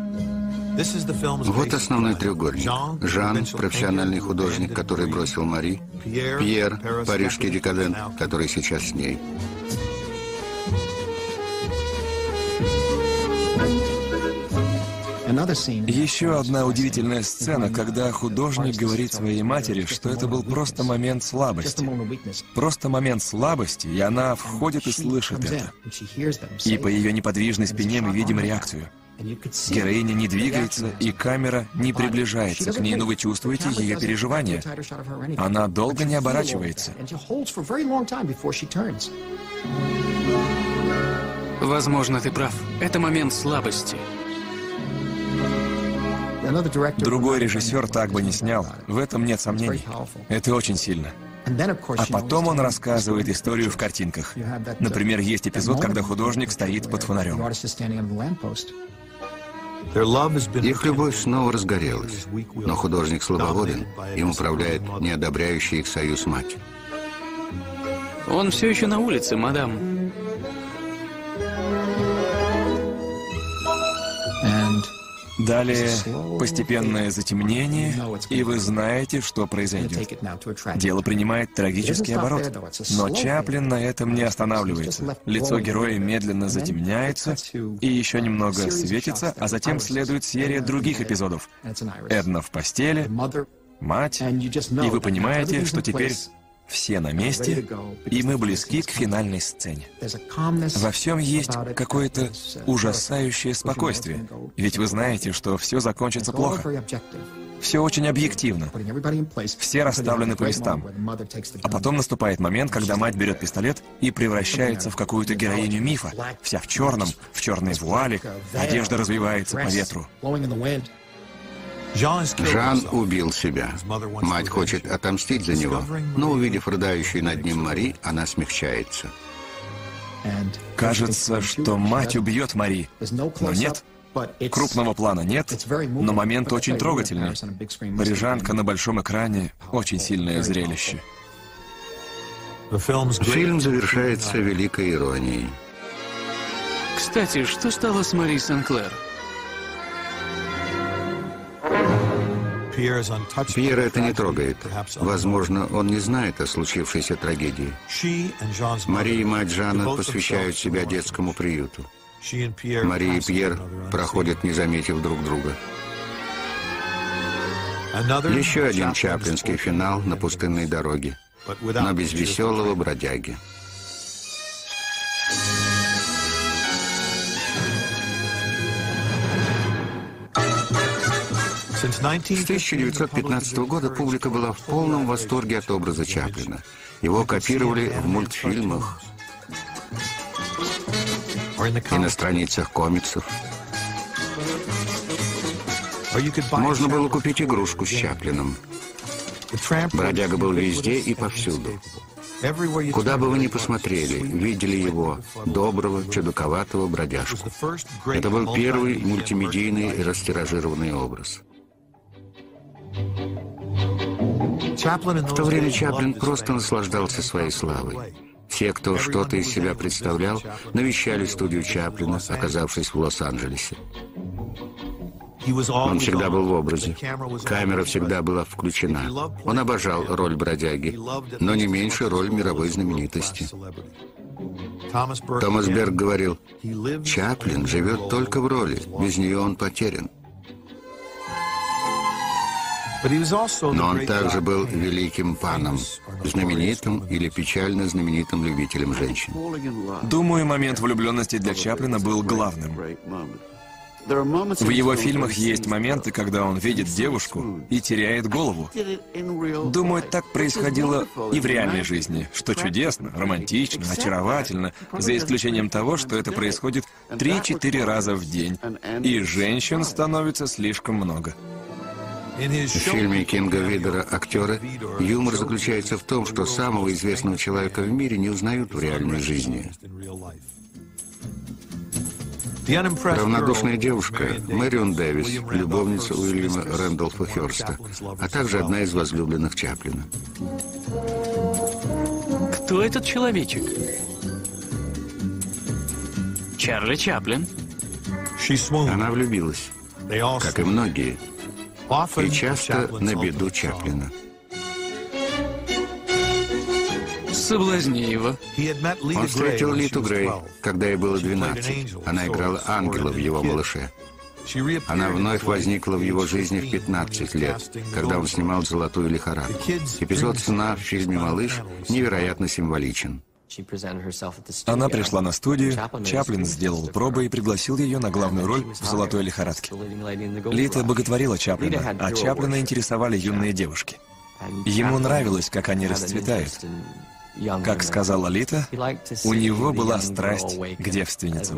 Вот основной треугольник. Жан, профессиональный художник, который бросил Мари. Пьер, парижский декадент, который сейчас с ней. Еще одна удивительная сцена, когда художник говорит своей матери, что это был просто момент слабости. Просто момент слабости, и она входит и слышит это. И по ее неподвижной спине мы видим реакцию. Героиня не двигается, и камера не приближается к ней, но вы чувствуете ее переживания. Она долго не оборачивается. Возможно, ты прав. Это момент слабости. Другой режиссер так бы не снял. В этом нет сомнений. Это очень сильно. А потом он рассказывает историю в картинках. Например, есть эпизод, когда художник стоит под фонарем. Их любовь снова разгорелась, но художник слабоводен, им управляет неодобряющий их союз мать. Он все еще на улице, мадам. Далее постепенное затемнение, и вы знаете, что произойдет. Дело принимает трагический оборот. Но Чаплин на этом не останавливается. Лицо героя медленно затемняется и еще немного светится, а затем следует серия других эпизодов. Эдна в постели, мать, и вы понимаете, что теперь все на месте, и мы близки к финальной сцене. Во всем есть какое-то ужасающее спокойствие, ведь вы знаете, что все закончится плохо. Все очень объективно. Все расставлены по местам. А потом наступает момент, когда мать берет пистолет и превращается в какую-то героиню мифа, вся в черном, в черной вуале, одежда развивается по ветру. Жан убил себя. Мать хочет отомстить за него, но, увидев рыдающую над ним Мари, она смягчается. Кажется, что мать убьет Мари, но нет. Крупного плана нет, но момент очень трогательный. «Парижанка» на большом экране — очень сильное зрелище. Фильм завершается великой иронией. Кстати, что стало с Мари Сен-Клэр? Пьера это не трогает. Возможно, он не знает о случившейся трагедии. Мари и мать Жана посвящают себя детскому приюту. Мари и Пьер проходят, не заметив друг друга. Еще один чаплинский финал на пустынной дороге, но без веселого бродяги. С 1915 года публика была в полном восторге от образа Чаплина. Его копировали в мультфильмах и на страницах комиксов. Можно было купить игрушку с Чаплином. Бродяга был везде и повсюду. Куда бы вы ни посмотрели, видели его, доброго, чудаковатого бродяжку. Это был первый мультимедийный и растиражированный образ. В то время Чаплин просто наслаждался своей славой. Все, кто что-то из себя представлял, навещали студию Чаплина, оказавшись в Лос-Анджелесе. Он всегда был в образе. Камера всегда была включена. Он обожал роль бродяги, но не меньше роль мировой знаменитости. Томас Берг говорил, Чаплин живет только в роли, без нее он потерян. Но он также был великим паном, знаменитым или печально знаменитым любителем женщин. Думаю, момент влюбленности для Чаплина был главным. В его фильмах есть моменты, когда он видит девушку и теряет голову. Думаю, так происходило и в реальной жизни, что чудесно, романтично, очаровательно, за исключением того, что это происходит 3-4 раза в день, и женщин становится слишком много. В фильме Кинга Видера «Актеры» юмор заключается в том, что самого известного человека в мире не узнают в реальной жизни. Равнодушная девушка Мэрион Дэвис, любовница Уильяма Рэндолфа Хёрста, а также одна из возлюбленных Чаплина. Кто этот человечек? Чарли Чаплин. Она влюбилась, как и многие, и часто на беду Чаплина. Соблазни его. Он встретил Литу Грей, когда ей было 12. Она играла ангела в его «Малыше». Она вновь возникла в его жизни в 15 лет, когда он снимал «Золотую лихорадку». Эпизод сна в фильме «Малыш» невероятно символичен. Она пришла на студию, Чаплин сделал пробы и пригласил ее на главную роль в «Золотой лихорадке». Лита боготворила Чаплина, а Чаплина интересовали юные девушки. Ему нравилось, как они расцветают. Как сказала Лита, у него была страсть к девственницам.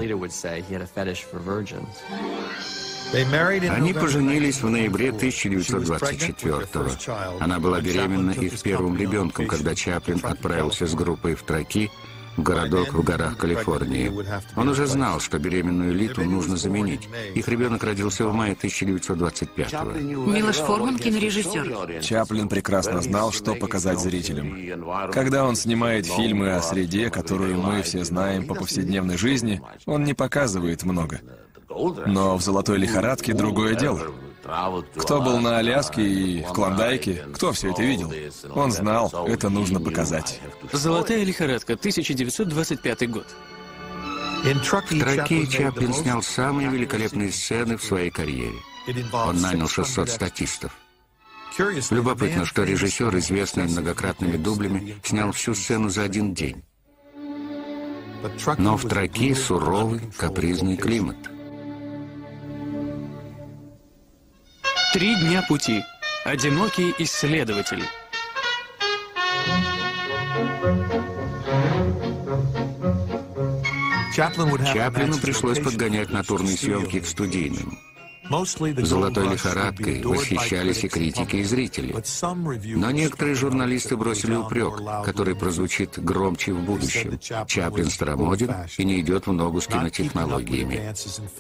Они поженились в ноябре 1924-го. Она была беременна их первым ребенком, когда Чаплин отправился с группой в Траки, городок в горах Калифорнии. Он уже знал, что беременную Литу нужно заменить. Их ребенок родился в мае 1925-го. Милош Форман, кинорежиссер. Чаплин прекрасно знал, что показать зрителям. Когда он снимает фильмы о среде, которую мы все знаем по повседневной жизни, он не показывает много. Но в «Золотой лихорадке» другое дело. Кто был на Аляске и в Клондайке, кто все это видел? Он знал, это нужно показать. «Золотая лихорадка», 1925 год. В Траке Чаплин снял самые великолепные сцены в своей карьере. Он нанял 600 статистов. Любопытно, что режиссер, известный многократными дублями, снял всю сцену за один день. Но в Траке суровый, капризный климат. 3 дня пути. Одинокий исследователь. Чаплину пришлось подгонять натурные съемки к студийным. «Золотой лихорадкой» восхищались и критики, и зрители. Но некоторые журналисты бросили упрек, который прозвучит громче в будущем. Чаплин старомоден и не идет в ногу с кинотехнологиями.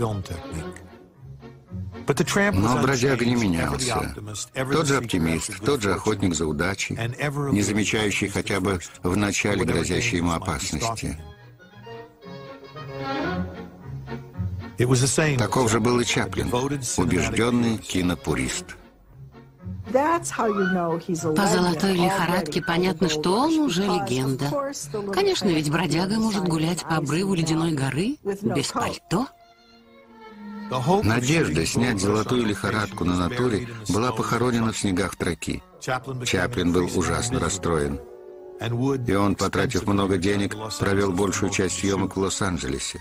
Но бродяга не менялся. Тот же оптимист, тот же охотник за удачей, не замечающий хотя бы в начале грозящей ему опасности. Таков же был и Чаплин, убежденный кинопурист. По «Золотой лихорадке» понятно, что он уже легенда. Конечно, ведь бродяга может гулять по обрыву ледяной горы без пальто. Надежда снять «Золотую лихорадку» на натуре была похоронена в снегах Траки. Чаплин был ужасно расстроен. И он, потратив много денег, провел большую часть съемок в Лос-Анджелесе.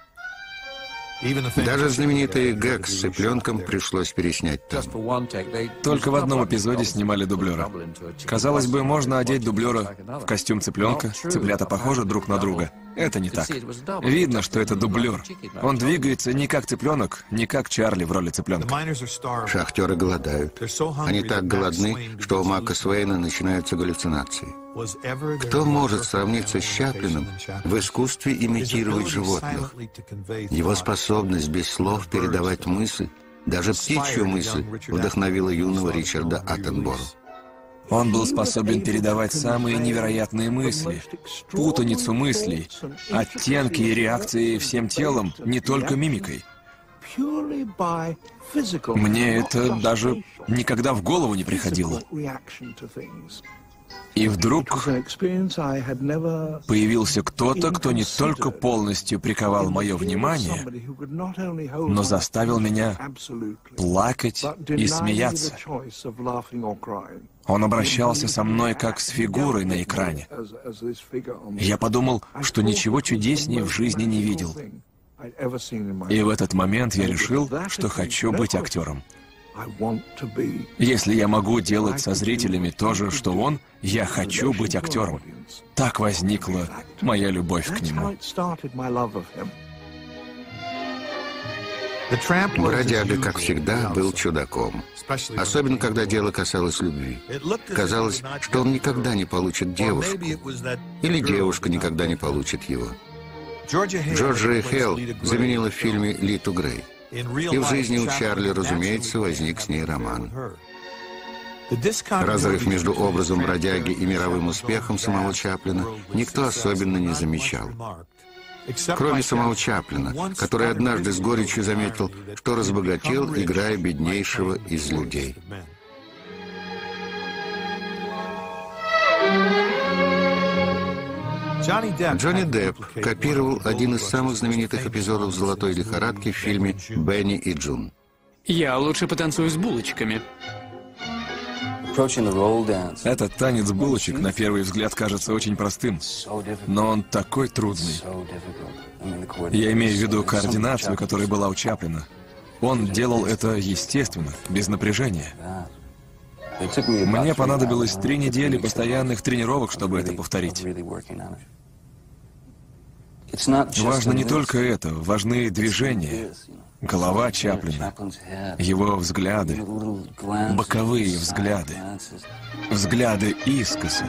Даже знаменитый гэг с цыпленком пришлось переснять там. Только в одном эпизоде снимали дублера. Казалось бы, можно одеть дублера в костюм цыпленка, цыплята похожи друг на друга. Это не так. Видно, что это дублер. Он двигается не как цыпленок, не как Чарли в роли цыпленка. Шахтеры голодают. Они так голодны, что у Мака Свейна начинаются галлюцинации. Кто может сравниться с Чаплином в искусстве имитировать животных? Его способность без слов передавать мысль, даже птичью мысль, вдохновила юного Ричарда Аттенборо. Он был способен передавать самые невероятные мысли, путаницу мыслей, оттенки и реакции всем телом, не только мимикой. Мне это даже никогда в голову не приходило. И вдруг появился кто-то, кто не только полностью приковал мое внимание, но заставил меня плакать и смеяться. Он обращался со мной как с фигурой на экране. Я подумал, что ничего чудеснее в жизни не видел. И в этот момент я решил, что хочу быть актером. Если я могу делать со зрителями то же, что он, я хочу быть актером. Так возникла моя любовь к нему. Бродяга, как всегда, был чудаком. Особенно, когда дело касалось любви. Казалось, что он никогда не получит девушку. Или девушка никогда не получит его. Джорджия Хейл заменила в фильме Литу Грей. И в жизни у Чарли, разумеется, возник с ней роман. Разрыв между образом бродяги и мировым успехом самого Чаплина никто особенно не замечал. Кроме самого Чаплина, который однажды с горечью заметил, что разбогател, играя беднейшего из людей. Джонни Депп копировал один из самых знаменитых эпизодов «Золотой лихорадки» в фильме «Бенни и Джун». Я лучше потанцую с булочками. Этот танец булочек на первый взгляд кажется очень простым, но он такой трудный. Я имею в виду координацию, которая была у Чаплина. Он делал это естественно, без напряжения. Мне понадобилось 3 недели постоянных тренировок, чтобы это повторить. Важно не только это, важны движения. Голова Чаплина, его взгляды, боковые взгляды, взгляды искоса.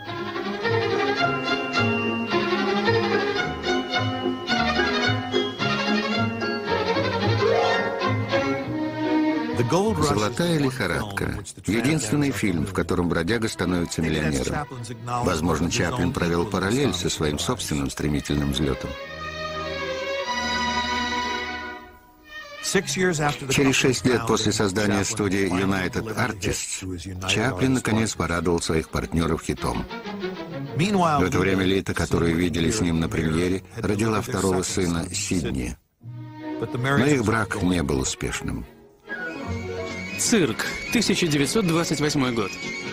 «Золотая лихорадка» — единственный фильм, в котором бродяга становится миллионером. Возможно, Чаплин провел параллель со своим собственным стремительным взлетом. Через 6 лет после создания студии United Artists Чаплин наконец порадовал своих партнеров хитом. В это время Лита, которую видели с ним на премьере, родила второго сына Сидни. Но их брак не был успешным. «Цирк», 1928 год.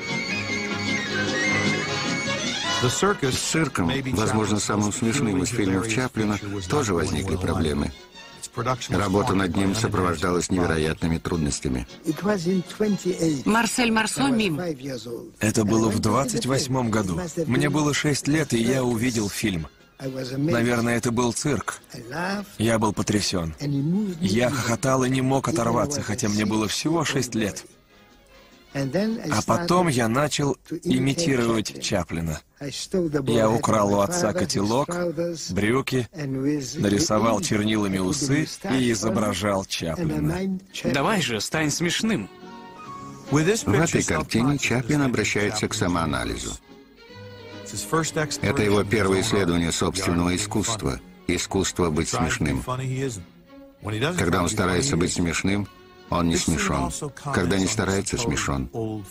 С «Цирком», возможно, самым смешным из фильмов Чаплина, тоже возникли проблемы. Работа над ним сопровождалась невероятными трудностями. Марсель Марсо, мим. Это было в 28-м году. Мне было 6 лет, и я увидел фильм. Наверное, это был цирк. Я был потрясен. Я хохотал и не мог оторваться, хотя мне было всего 6 лет. А потом я начал имитировать Чаплина. Я украл у отца котелок, брюки, нарисовал чернилами усы и изображал Чаплина. Давай же, стань смешным. В этой картине Чаплин обращается к самоанализу. Это его первое исследование собственного искусства. Искусство быть смешным. Когда он старается быть смешным, он не смешон. Когда не старается, смешон.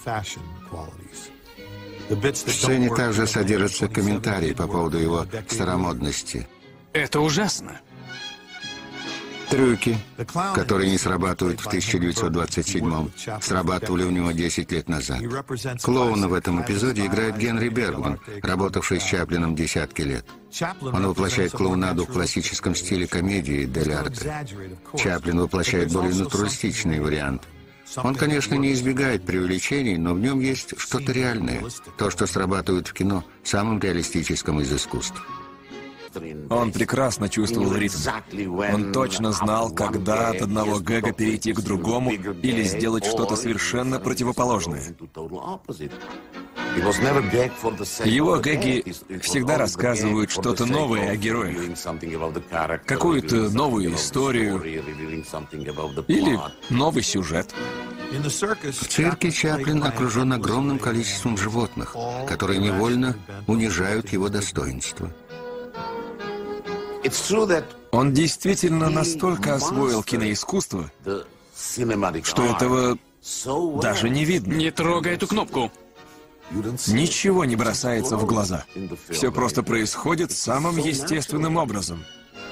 В сцене также содержатся комментарии по поводу его старомодности. Это ужасно. Трюки, которые не срабатывают в 1927-м, срабатывали у него 10 лет назад. Клоуна в этом эпизоде играет Генри Бергман, работавший с Чаплином десятки лет. Он воплощает клоунаду в классическом стиле комедии дель арте. Чаплин воплощает более натуралистичный вариант. Он, конечно, не избегает преувеличений, но в нем есть что-то реальное, то, что срабатывает в кино, самым реалистическом из искусств. Он прекрасно чувствовал ритм. Он точно знал, когда от одного гэга перейти к другому или сделать что-то совершенно противоположное. Его гэги всегда рассказывают что-то новое о героях, какую-то новую историю или новый сюжет. В цирке Чаплин окружен огромным количеством животных, которые невольно унижают его достоинство. Он действительно настолько освоил киноискусство, что этого даже не видно. Не трогай эту кнопку. Ничего не бросается в глаза. Все просто происходит самым естественным образом.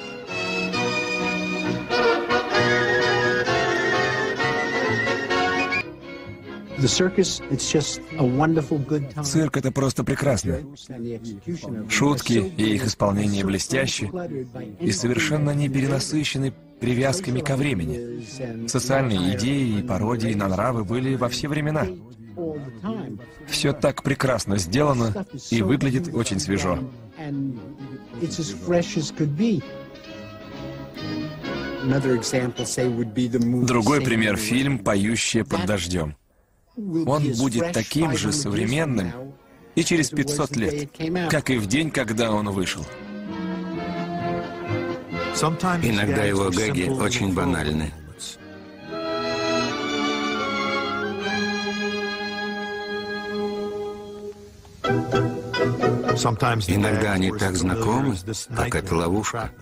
Цирк — это просто прекрасно. Шутки и их исполнение блестящи и совершенно не перенасыщены привязками ко времени. Социальные идеи и пародии на нравы были во все времена. Все так прекрасно сделано и выглядит очень свежо. Другой пример — фильм «Поющие под дождем». Он будет таким же современным и через 500 лет, как и в день, когда он вышел. Иногда его гэги очень банальны. Иногда они так знакомы, как эта ловушка.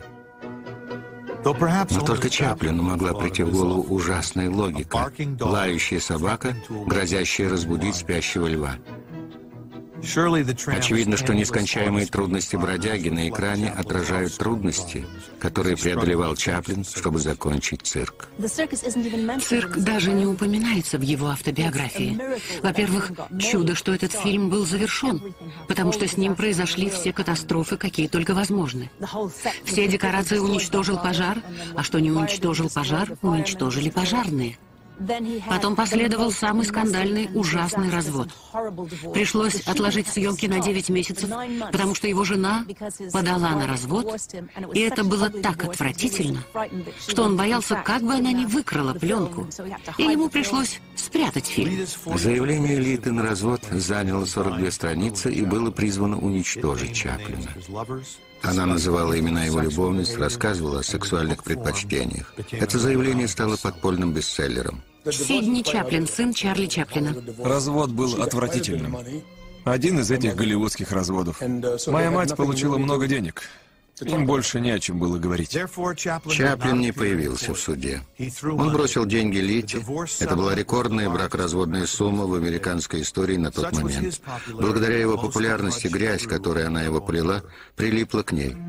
Но только Чаплину могла прийти в голову ужасная логика. Лающая собака, грозящая разбудить спящего льва. Очевидно, что нескончаемые трудности бродяги на экране отражают трудности, которые преодолевал Чаплин, чтобы закончить цирк. Цирк даже не упоминается в его автобиографии. Во-первых, чудо, что этот фильм был завершен, потому что с ним произошли все катастрофы, какие только возможны. Все декорации уничтожил пожар, а что не уничтожил пожар, уничтожили пожарные. Потом последовал самый скандальный, ужасный развод. Пришлось отложить съемки на 9 месяцев, потому что его жена подала на развод, и это было так отвратительно, что он боялся, как бы она не выкрала пленку, и ему пришлось спрятать фильм. Заявление элиты на развод заняло 42 страницы и было призвано уничтожить Чаплина. Она называла имена его любовниц, рассказывала о сексуальных предпочтениях. Это заявление стало подпольным бестселлером. Сидни Чаплин, сын Чарли Чаплина. Развод был отвратительным. Один из этих голливудских разводов. Моя мать получила много денег. Им больше не о чем было говорить. Чаплин не появился в суде. Он бросил деньги Лите. Это была рекордная бракоразводная сумма в американской истории на тот момент. Благодаря его популярности грязь, которой она его полила, прилипла к ней.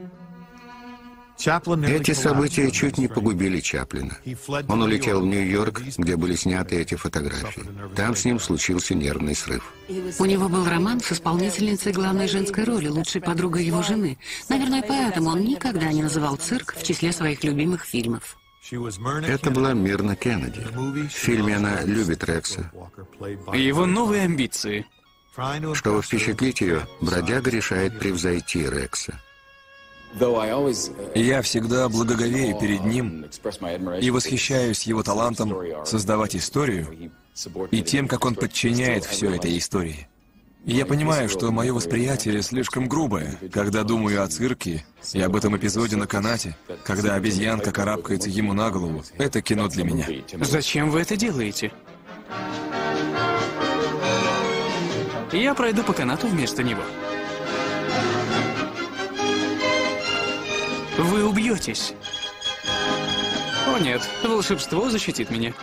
Эти события чуть не погубили Чаплина. Он улетел в Нью-Йорк, где были сняты эти фотографии. Там с ним случился нервный срыв. У него был роман с исполнительницей главной женской роли, лучшей подругой его жены. Наверное, поэтому он никогда не называл цирк в числе своих любимых фильмов. Это была Мирна Кеннеди. В фильме она любит Рекса. Его новые амбиции. Чтобы впечатлить ее, бродяга решает превзойти Рекса. Я всегда благоговею перед ним и восхищаюсь его талантом создавать историю и тем, как он подчиняет все этой истории. И я понимаю, что мое восприятие слишком грубое, когда думаю о цирке и об этом эпизоде на канате, когда обезьянка карабкается ему на голову. Это кино для меня. Зачем вы это делаете? Я пройду по канату вместо него. Вы убьетесь. О нет, волшебство защитит меня.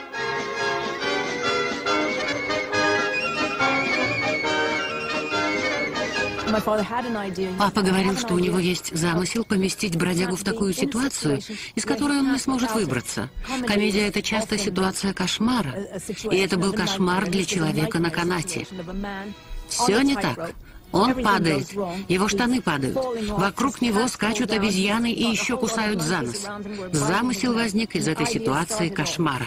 Папа говорил, что у него есть замысел поместить бродягу в такую ситуацию, из которой он не сможет выбраться. Комедия — это часто ситуация кошмара, и это был кошмар для человека на канате. Все не так. Он падает, его штаны падают, вокруг него скачут обезьяны и еще кусают за нос. Замысел возник из этой ситуации кошмара.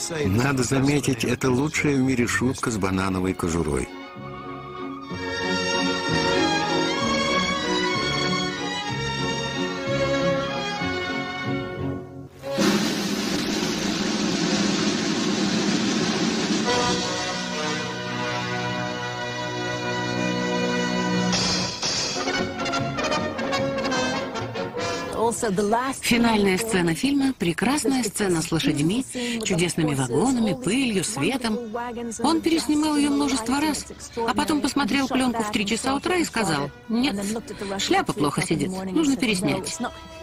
Надо заметить, это лучшая в мире шутка с банановой кожурой. Финальная сцена фильма — прекрасная сцена с лошадьми, чудесными вагонами, пылью, светом. Он переснимал ее множество раз, а потом посмотрел пленку в 3 часа утра и сказал: «Нет, шляпа плохо сидит, нужно переснять».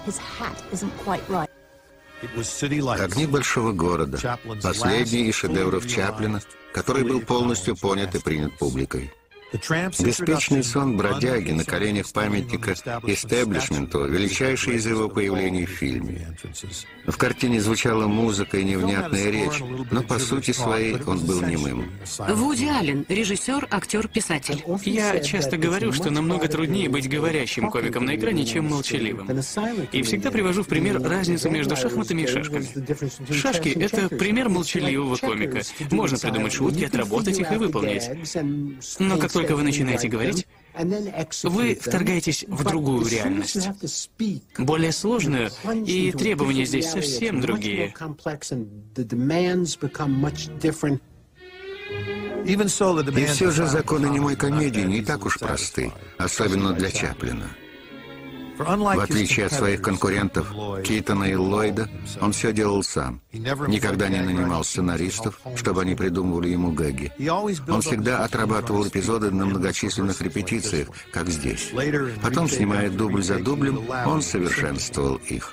«Огни большого города» — последний из шедевров Чаплина, который был полностью понят и принят публикой. Беспечный сон бродяги на коленях памятника истеблишменту — величайший из его появлений в фильме. В картине звучала музыка и невнятная речь, но по сути своей он был немым. Вуди Аллен, режиссер, актер, писатель. Я часто говорю, что намного труднее быть говорящим комиком на экране, чем молчаливым. И всегда привожу в пример разницу между шахматами и шашками. Шашки — это пример молчаливого комика. Можно придумать шутки, отработать их и выполнить. Но как только вы начинаете говорить, вы вторгаетесь в другую реальность, более сложную, и требования здесь совсем другие. И все же законы немой комедии не так уж просты, особенно для Чаплина. В отличие от своих конкурентов Китона и Ллойда, он все делал сам. Никогда не нанимал сценаристов, чтобы они придумывали ему гэги. Он всегда отрабатывал эпизоды на многочисленных репетициях, как здесь. Потом, снимая дубль за дублем, он совершенствовал их.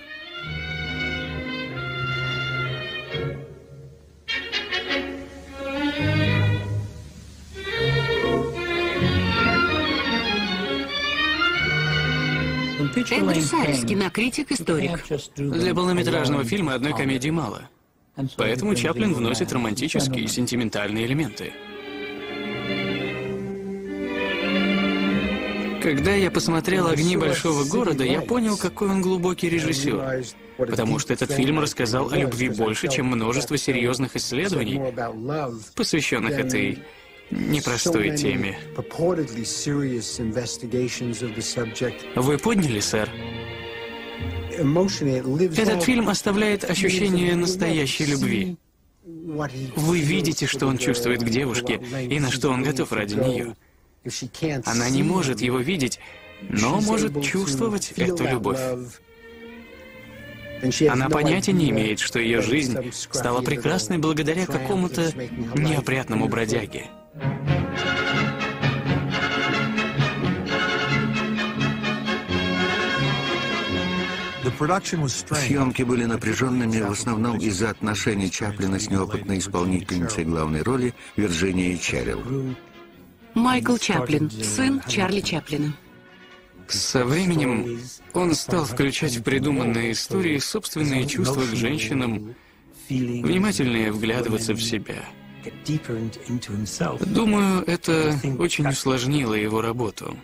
Эндрю Сайерс, кинокритик, историк. Для полнометражного фильма одной комедии мало. Поэтому Чаплин вносит романтические и сентиментальные элементы. Когда я посмотрел «Огни большого города», я понял, какой он глубокий режиссер. Потому что этот фильм рассказал о любви больше, чем множество серьезных исследований, посвященных этой непростой теме. Вы поняли, сэр? Этот фильм оставляет ощущение настоящей любви. Вы видите, что он чувствует к девушке и на что он готов ради нее. Она не может его видеть, но может чувствовать эту любовь. Она понятия не имеет, что ее жизнь стала прекрасной благодаря какому-то неопрятному бродяге. Съемки были напряженными в основном из-за отношений Чаплина с неопытной исполнительницей главной роли Вирджинией Черрилл. Майкл Чаплин, сын Чарли Чаплина. Со временем он стал включать в придуманные истории собственные чувства к женщинам, внимательнее вглядываться в себя. Думаю, это очень усложнило его работу.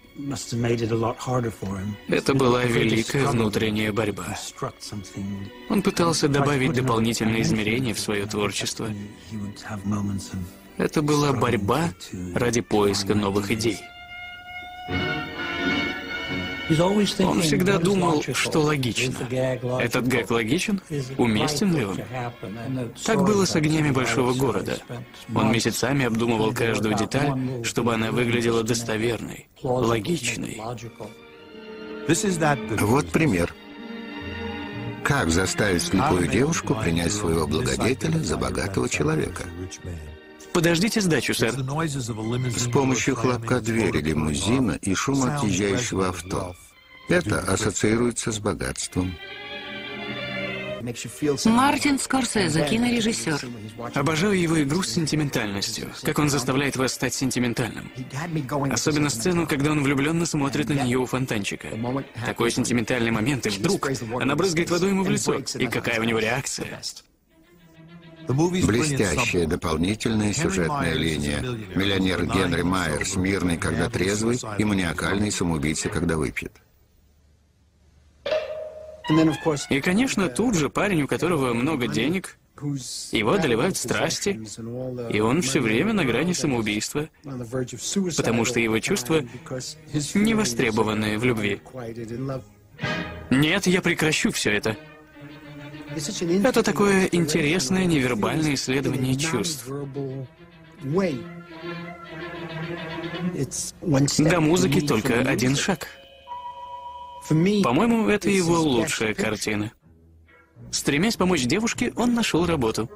Это была великая внутренняя борьба. Он пытался добавить дополнительные измерения в свое творчество. Это была борьба ради поиска новых идей. Он всегда думал, что логично. Этот гэг логичен? Уместен ли он? Так было с «Огнями большого города». Он месяцами обдумывал каждую деталь, чтобы она выглядела достоверной, логичной. Вот пример. Как заставить слепую девушку принять своего благодетеля за богатого человека? Подождите сдачу, сэр. С помощью хлопка двери лимузина и шума отъезжающего авто. Это ассоциируется с богатством. Мартин Скорсезе, кинорежиссер. Обожаю его игру с сентиментальностью, как он заставляет вас стать сентиментальным. Особенно сцену, когда он влюбленно смотрит на нее у фонтанчика. Такой сентиментальный момент, и вдруг она брызгает водой ему в лицо. И какая у него реакция? Блестящая дополнительная сюжетная линия. Миллионер Генри Майерс, мирный, когда трезвый, и маниакальный самоубийца, когда выпьет. И, конечно, тут же парень, у которого много денег, Его одолевают страсти, и он все время на грани самоубийства, потому что его чувства не востребованы в любви. Нет, я прекращу все это. Это такое интересное невербальное исследование чувств. До музыки только один шаг. По-моему, это его лучшая картина. Стремясь помочь девушке, он нашел работу.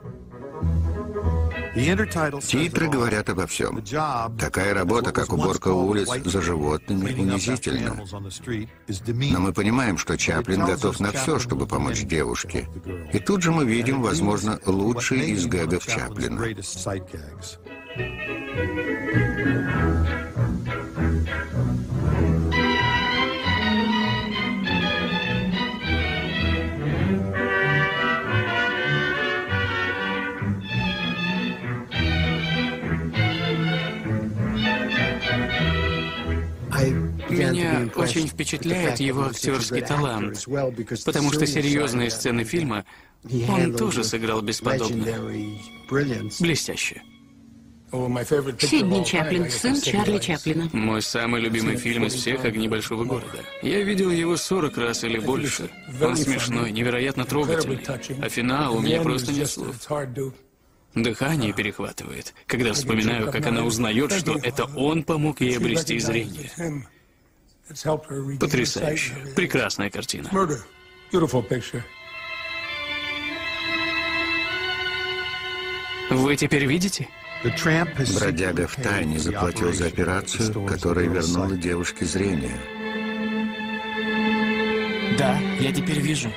Титры говорят обо всем. Такая работа, как уборка улиц за животными, унизительна. Но мы понимаем, что Чаплин готов на все, чтобы помочь девушке. И тут же мы видим, возможно, лучший из гэгов Чаплина. Меня очень впечатляет его актерский талант, потому что серьезные сцены фильма он тоже сыграл бесподобно. Блестяще. Сидни Чаплин, сын Чарли Чаплина. Мой самый любимый фильм из всех «Огни большого города». Я видел его 40 раз или больше. Он смешной, невероятно трогательный. А финал у меня просто нет слов. Дыхание перехватывает, когда вспоминаю, как она узнает, что это он помог ей обрести зрение. Потрясающе. Прекрасная картина. Вы теперь видите? Бродяга втайне заплатил за операцию, которая вернула девушке зрение. Да, я теперь вижу.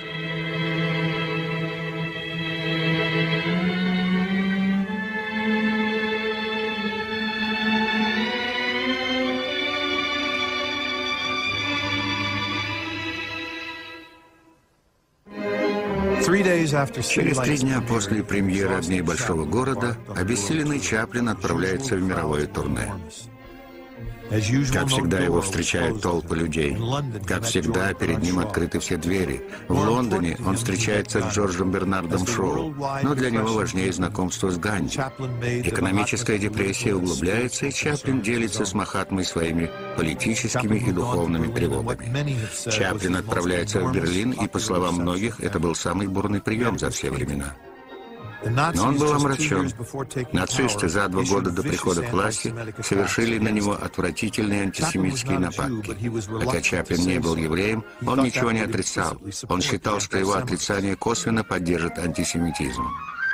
Через 3 дня после премьеры «Огней большого города» обессиленный Чаплин отправляется в мировое турне. Как всегда, его встречают толпы людей. Как всегда, перед ним открыты все двери. В Лондоне он встречается с Джорджем Бернардом Шоу, но для него важнее знакомство с Ганди. Экономическая депрессия углубляется, и Чаплин делится с Махатмой своими политическими и духовными тревогами. Чаплин отправляется в Берлин, и, по словам многих, это был самый бурный прием за все времена. Но он был омрачен. Нацисты за 2 года до прихода к власти совершили на него отвратительные антисемитские нападки. Хотя Чаплин не был евреем, он ничего не отрицал. Он считал, что его отрицание косвенно поддержит антисемитизм.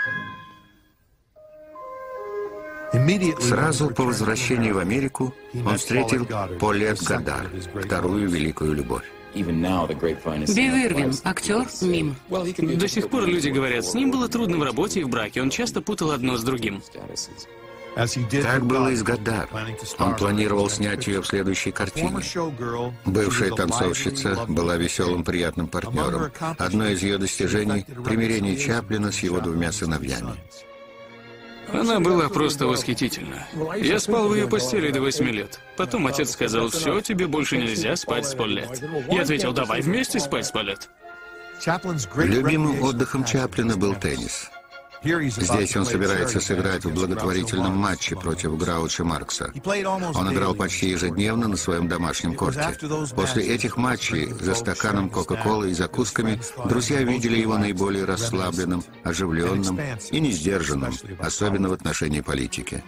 Сразу по возвращении в Америку он встретил Полет Годар, вторую великую любовь. Бив Ирвин, актер, мим. До сих пор люди говорят, с ним было трудно в работе и в браке, он часто путал одно с другим. Так было и с Годар. Он планировал снять ее в следующей картине. Бывшая танцовщица была веселым, приятным партнером. Одно из ее достижений — примирение Чаплина с его 2 сыновьями. Она была просто восхитительна. Я спал в ее постели до 8 лет. Потом отец сказал, все, тебе больше нельзя спать с Полет. Я ответил, давай вместе спать с Полет. Любимым отдыхом Чаплина был теннис. Здесь он собирается сыграть в благотворительном матче против Граучо Маркса. Он играл почти ежедневно на своем домашнем корте. После этих матчей за стаканом Кока-Колы и закусками друзья видели его наиболее расслабленным, оживленным и несдержанным, особенно в отношении политики.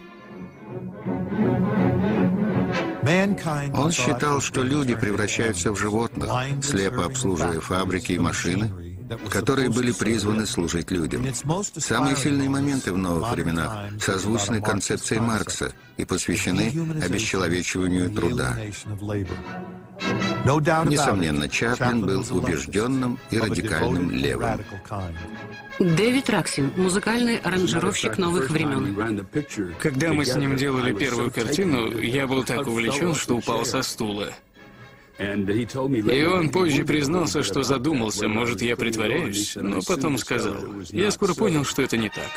Он считал, что люди превращаются в животных, слепо обслуживая фабрики и машины, которые были призваны служить людям. Самые сильные моменты в новых временах созвучны концепции Маркса и посвящены обесчеловечиванию труда. Несомненно, Чаплин был убежденным и радикальным левым. Дэвид Раксин, музыкальный аранжировщик новых времен. Когда мы с ним делали первую картину, я был так увлечен, что упал со стула. И он позже признался, что задумался, может, я притворяюсь, но потом сказал, я скоро понял, что это не так.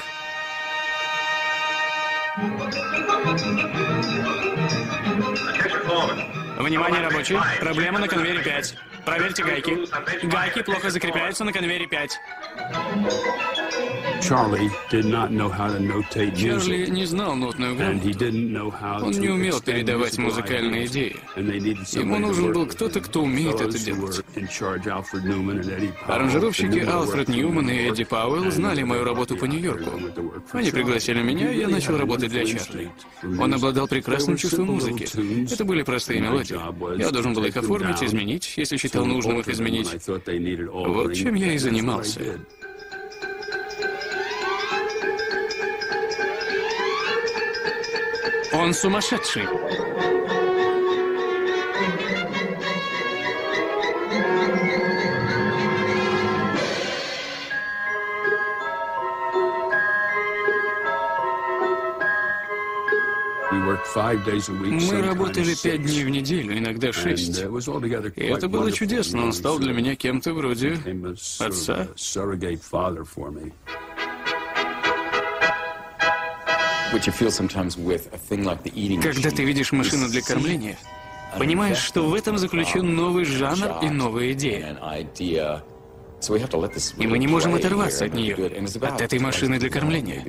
Внимание, рабочие! Проблема на конвейере 5. Проверьте гайки. Гайки плохо закрепляются на конвейере 5. Чарли не знал нотную грамоту. Он не умел передавать музыкальные идеи. Ему нужен был кто-то, кто умеет это делать. Аранжировщики Алфред Ньюман и Эдди Пауэлл знали мою работу по Нью-Йорку. Они пригласили меня, и я начал работать для Чарли. Он обладал прекрасным чувством музыки. Это были простые мелодии. Я должен был их оформить, изменить, если считал нужным их изменить. Вот чем я и занимался. Он сумасшедший. Мы работали 5 дней в неделю, иногда 6. И это было чудесно. Он стал для меня кем-то вроде отца. Когда ты видишь машину для кормления, понимаешь, что в этом заключен новый жанр и новая идея. И мы не можем оторваться от нее, от этой машины для кормления.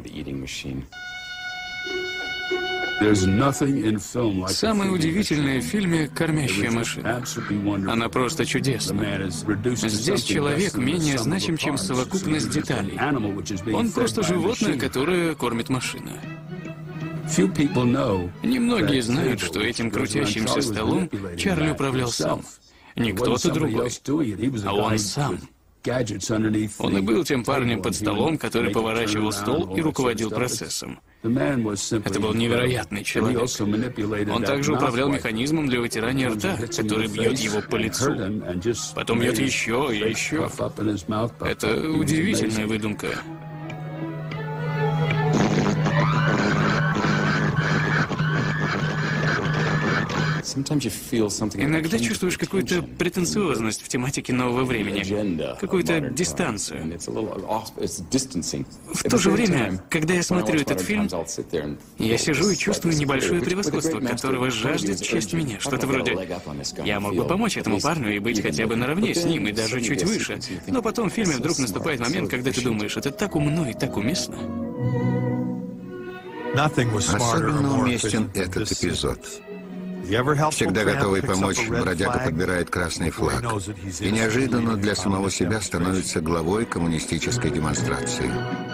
Самое удивительное в фильме — «Кормящая машина». Она просто чудесна. Здесь человек менее значим, чем совокупность деталей. Он просто животное, которое кормит машина. Немногие знают, что этим крутящимся столом Чарли управлял сам. Не кто-то другой, а он сам. Он и был тем парнем под столом, который поворачивал стол и руководил процессом. Это был невероятный человек. Он также управлял механизмом для вытирания рта, который бьет его по лицу. Потом бьет еще и еще. Это удивительная выдумка. Иногда чувствуешь какую-то претенциозность в тематике нового времени, какую-то дистанцию. В то же время, когда я смотрю этот фильм, я сижу и чувствую небольшое превосходство, которого жаждет часть меня. Что-то вроде «я мог бы помочь этому парню и быть хотя бы наравне с ним, и даже чуть выше». Но потом в фильме вдруг наступает момент, когда ты думаешь, это так умно и так уместно. Особенно уместен этот эпизод. Всегда готовый помочь, бродяга подбирает красный флаг. И неожиданно для самого себя становится главой коммунистической демонстрации.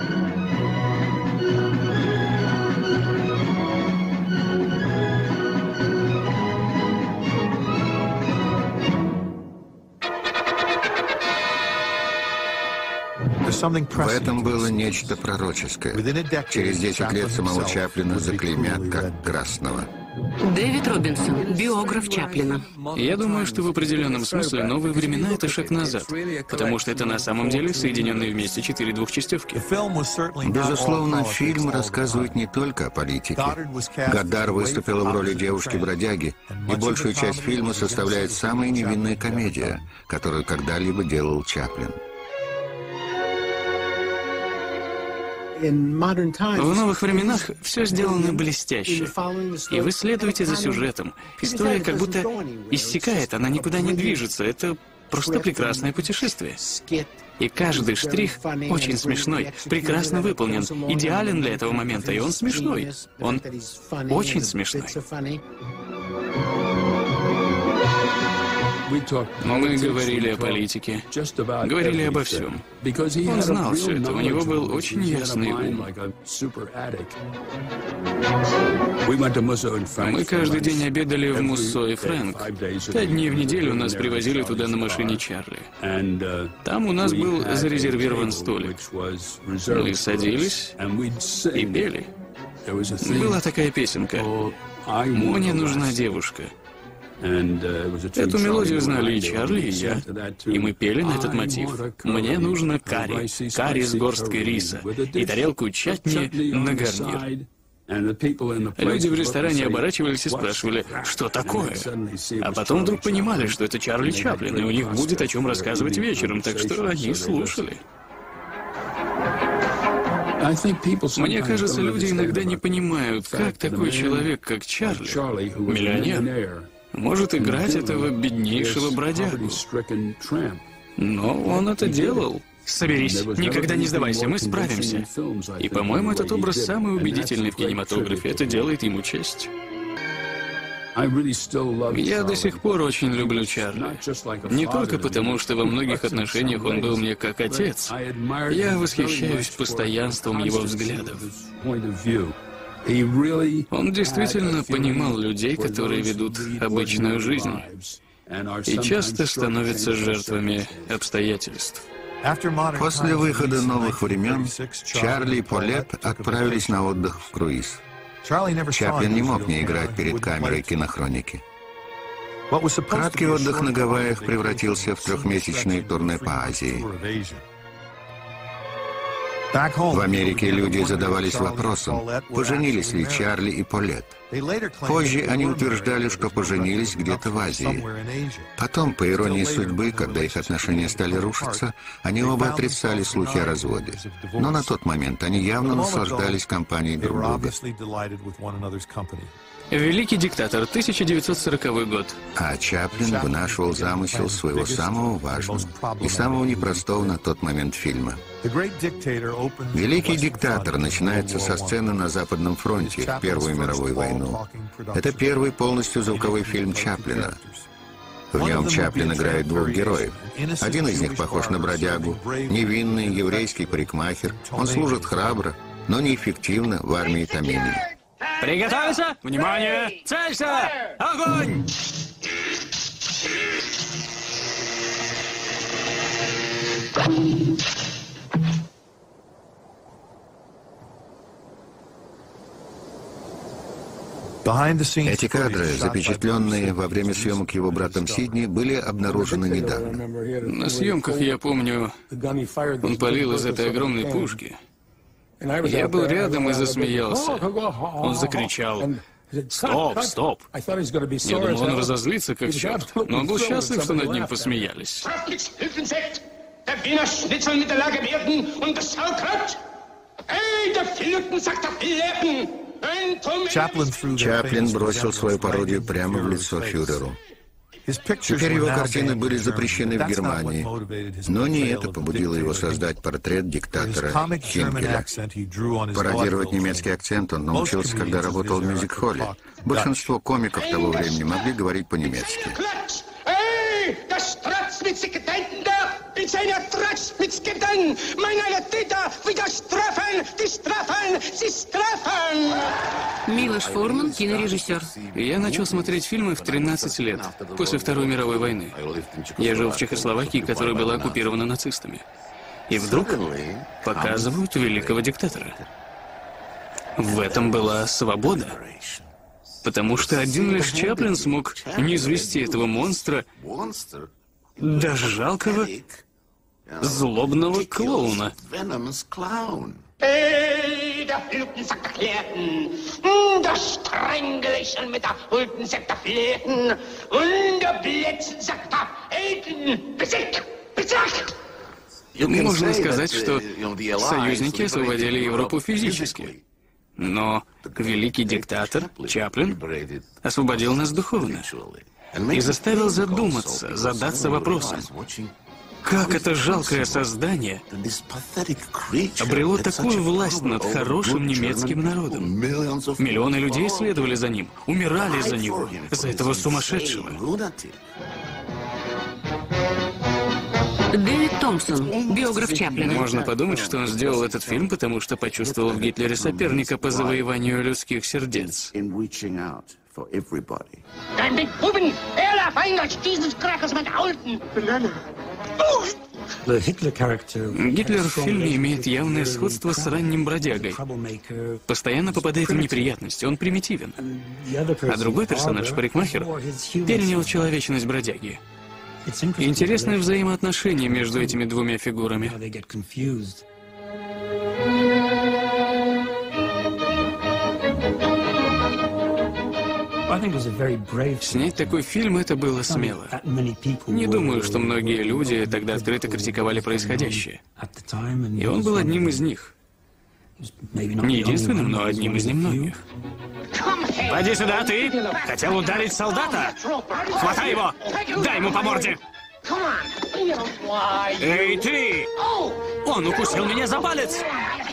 В этом было нечто пророческое. Через 10 лет самого Чаплина заклеймят как красного. Дэвид Робинсон, биограф Чаплина. Я думаю, что в определенном смысле новые времена — это шаг назад, потому что это на самом деле соединенные вместе 4 двухчастевки. Безусловно, фильм рассказывает не только о политике. Годдар выступила в роли девушки-бродяги, и большую часть фильма составляет самая невинная комедия, которую когда-либо делал Чаплин. В новых временах все сделано блестяще. И вы следуете за сюжетом. История как будто иссякает, она никуда не движется. Это просто прекрасное путешествие. И каждый штрих очень смешной, прекрасно выполнен, идеален для этого момента. И он смешной. Он очень смешной. Мы говорили о политике, говорили обо всем. Он знал все это, у него был очень ясный ум. Мы каждый день обедали в Муссо и Фрэнк. 5 дней в неделю нас привозили туда на машине Чарли. Там у нас был зарезервирован столик. Мы садились и пели. Была такая песенка «Мне нужна девушка». Эту мелодию знали и Чарли, и я, и мы пели на этот мотив. «Мне нужно карри, карри с горсткой риса и тарелку чатни на гарнир». Люди в ресторане оборачивались и спрашивали, что такое? А потом вдруг понимали, что это Чарли Чаплин, и у них будет о чем рассказывать вечером, так что они слушали. Мне кажется, люди иногда не понимают, как такой человек, как Чарли, миллионер, может играть этого беднейшего бродягу. Но он это делал. Соберись, никогда не сдавайся, мы справимся. И, по-моему, этот образ самый убедительный в кинематографе. Это делает ему честь. Я до сих пор очень люблю Чарли. Не только потому, что во многих отношениях он был мне как отец. Я восхищаюсь постоянством его взглядов. Он действительно понимал людей, которые ведут обычную жизнь, и часто становятся жертвами обстоятельств. После выхода «Новых времен» Чарли и Полет отправились на отдых в круиз. Чаплин не мог не играть перед камерой кинохроники. Краткий отдых на Гавайях превратился в трехмесячное турне по Азии. В Америке люди задавались вопросом, поженились ли Чарли и Полет. Позже они утверждали, что поженились где-то в Азии. Потом, по иронии судьбы, когда их отношения стали рушиться, они оба отрицали слухи о разводе. Но на тот момент они явно наслаждались компанией друг друга. «Великий диктатор», 1940 год. А Чаплин вынашивал замысел своего самого важного и самого непростого на тот момент фильма. «Великий диктатор» начинается со сцены на Западном фронте в Первую мировую войну. Это первый полностью звуковой фильм Чаплина. В нем Чаплин играет двух героев. Один из них похож на бродягу, невинный еврейский парикмахер. Он служит храбро, но неэффективно в армии Томини. Приготовиться! Внимание! Целься! Огонь! Эти кадры, запечатленные во время съемок его братом Сидни, были обнаружены недавно. На съемках, я помню, он палил из этой огромной пушки. Я был рядом и засмеялся. Он закричал: «Стоп, стоп!» Я думал, он разозлится, как черт, но он был счастлив, что над ним посмеялись. Чаплин бросил свою пародию прямо в лицо фюреру. Теперь его картины были запрещены в Германии, но не это побудило его создать портрет диктатора Хинкеля. Пародировать немецкий акцент он научился, когда работал в мюзик-холле. Большинство комиков того времени могли говорить по-немецки. Милош Форман, кинорежиссер. Я начал смотреть фильмы в 13 лет, после Второй мировой войны. Я жил в Чехословакии, которая была оккупирована нацистами. И вдруг показывают великого диктатора. В этом была свобода. Потому что один лишь Чаплин смог низвести этого монстра до жалкого, злобного клоуна. Можно сказать, что союзники освободили Европу физически. Но великий диктатор Чаплин освободил нас духовно и заставил задуматься, задаться вопросом, как это жалкое создание обрело такую власть над хорошим немецким народом. Миллионы людей следовали за ним, умирали за него, за этого сумасшедшего. Дэвид Томпсон, биограф Чаплина. Можно подумать, что он сделал этот фильм, потому что почувствовал в Гитлере соперника по завоеванию людских сердец. Гитлер в фильме имеет явное сходство с ранним бродягой. Постоянно попадает в неприятности, он примитивен. А другой персонаж, парикмахер, перенял человечность бродяги. Интересное взаимоотношение между этими двумя фигурами. Снять такой фильм — это было смело. Не думаю, что многие люди тогда открыто критиковали происходящее. И он был одним из них. Не единственным, но одним из немногих. «Пойди сюда, ты! Хотел ударить солдата? Хватай его! Дай ему по морде!» Эй, ты! Он укусил меня за палец!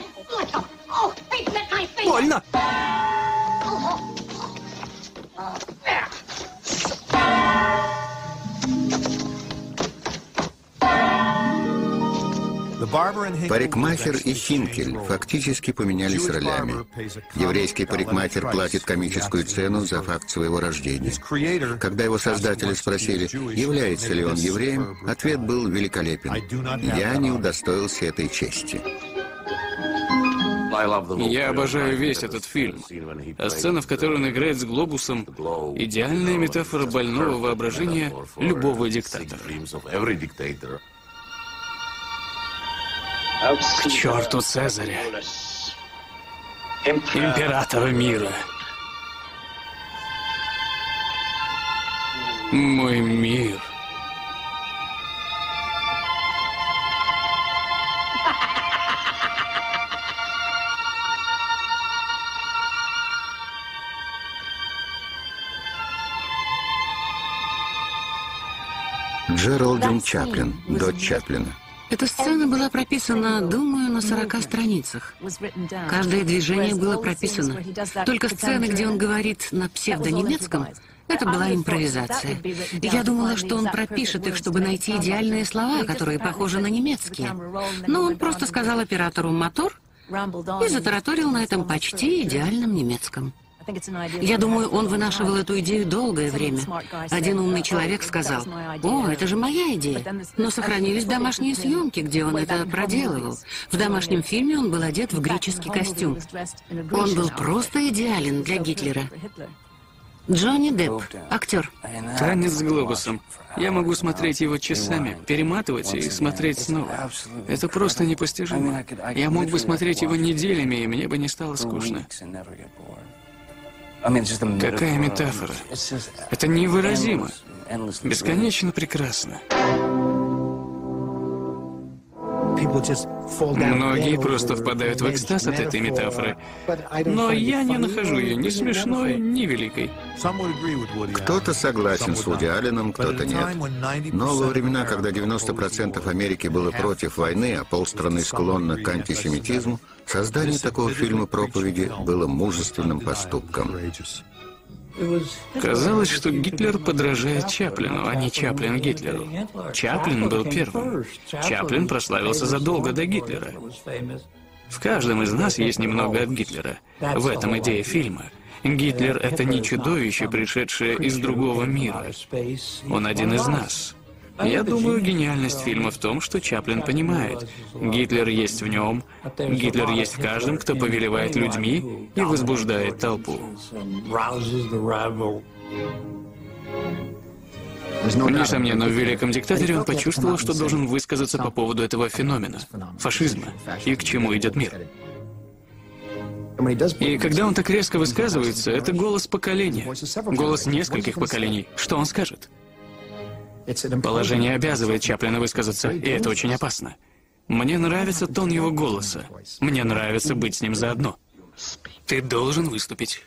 Больно! Парикмахер и Хинкель фактически поменялись ролями. Еврейский парикмахер платит комическую цену за факт своего рождения. Когда его создатели спросили, является ли он евреем, ответ был великолепен. «Я не удостоился этой чести». Я обожаю весь этот фильм. А сцена, в которой он играет с глобусом, идеальная метафора больного воображения любого диктатора. К черту Цезаря, императора мира. Мой мир. Джеральдин Чаплин, дочь Чаплина. Эта сцена была прописана, думаю, на 40 страницах. Каждое движение было прописано. Только сцены, где он говорит на псевдонемецком, это была импровизация. Я думала, что он пропишет их, чтобы найти идеальные слова, которые похожи на немецкие. Но он просто сказал оператору «мотор» и затараторил на этом почти идеальном немецком. Я думаю, он вынашивал эту идею долгое время. Один умный человек сказал: «О, это же моя идея». Но сохранились домашние съемки, где он это проделывал. В домашнем фильме он был одет в греческий костюм. Он был просто идеален для Гитлера. Джонни Депп, актер. Танец с глобусом. Я могу смотреть его часами, перематывать и смотреть снова. Это просто непостижимо. Я мог бы смотреть его неделями, и мне бы не стало скучно. Какая метафора. Это невыразимо. Бесконечно прекрасно. Многие просто впадают в экстаз от этой метафоры. Но я не нахожу ее ни смешной, ни великой. Кто-то согласен с Вуди Алленом, кто-то нет. Но во времена, когда 90% Америки было против войны, а полстраны склонно к антисемитизму, создание такого фильма-проповеди было мужественным поступком. Казалось, что Гитлер подражает Чаплину, а не Чаплин Гитлеру. Чаплин был первым. Чаплин прославился задолго до Гитлера. В каждом из нас есть немного от Гитлера. В этом идея фильма. Гитлер — это не чудовище, пришедшее из другого мира. Он один из нас. Я думаю, гениальность фильма в том, что Чаплин понимает. Гитлер есть в нем, Гитлер есть в каждом, кто повелевает людьми и возбуждает толпу. Несомненно, в «Великом диктаторе» он почувствовал, что должен высказаться по поводу этого феномена — фашизма, и к чему идет мир. И когда он так резко высказывается, это голос поколения, голос нескольких поколений. Что он скажет? Положение обязывает Чаплина высказаться, и это очень опасно. Мне нравится тон его голоса. Мне нравится быть с ним заодно. Ты должен выступить.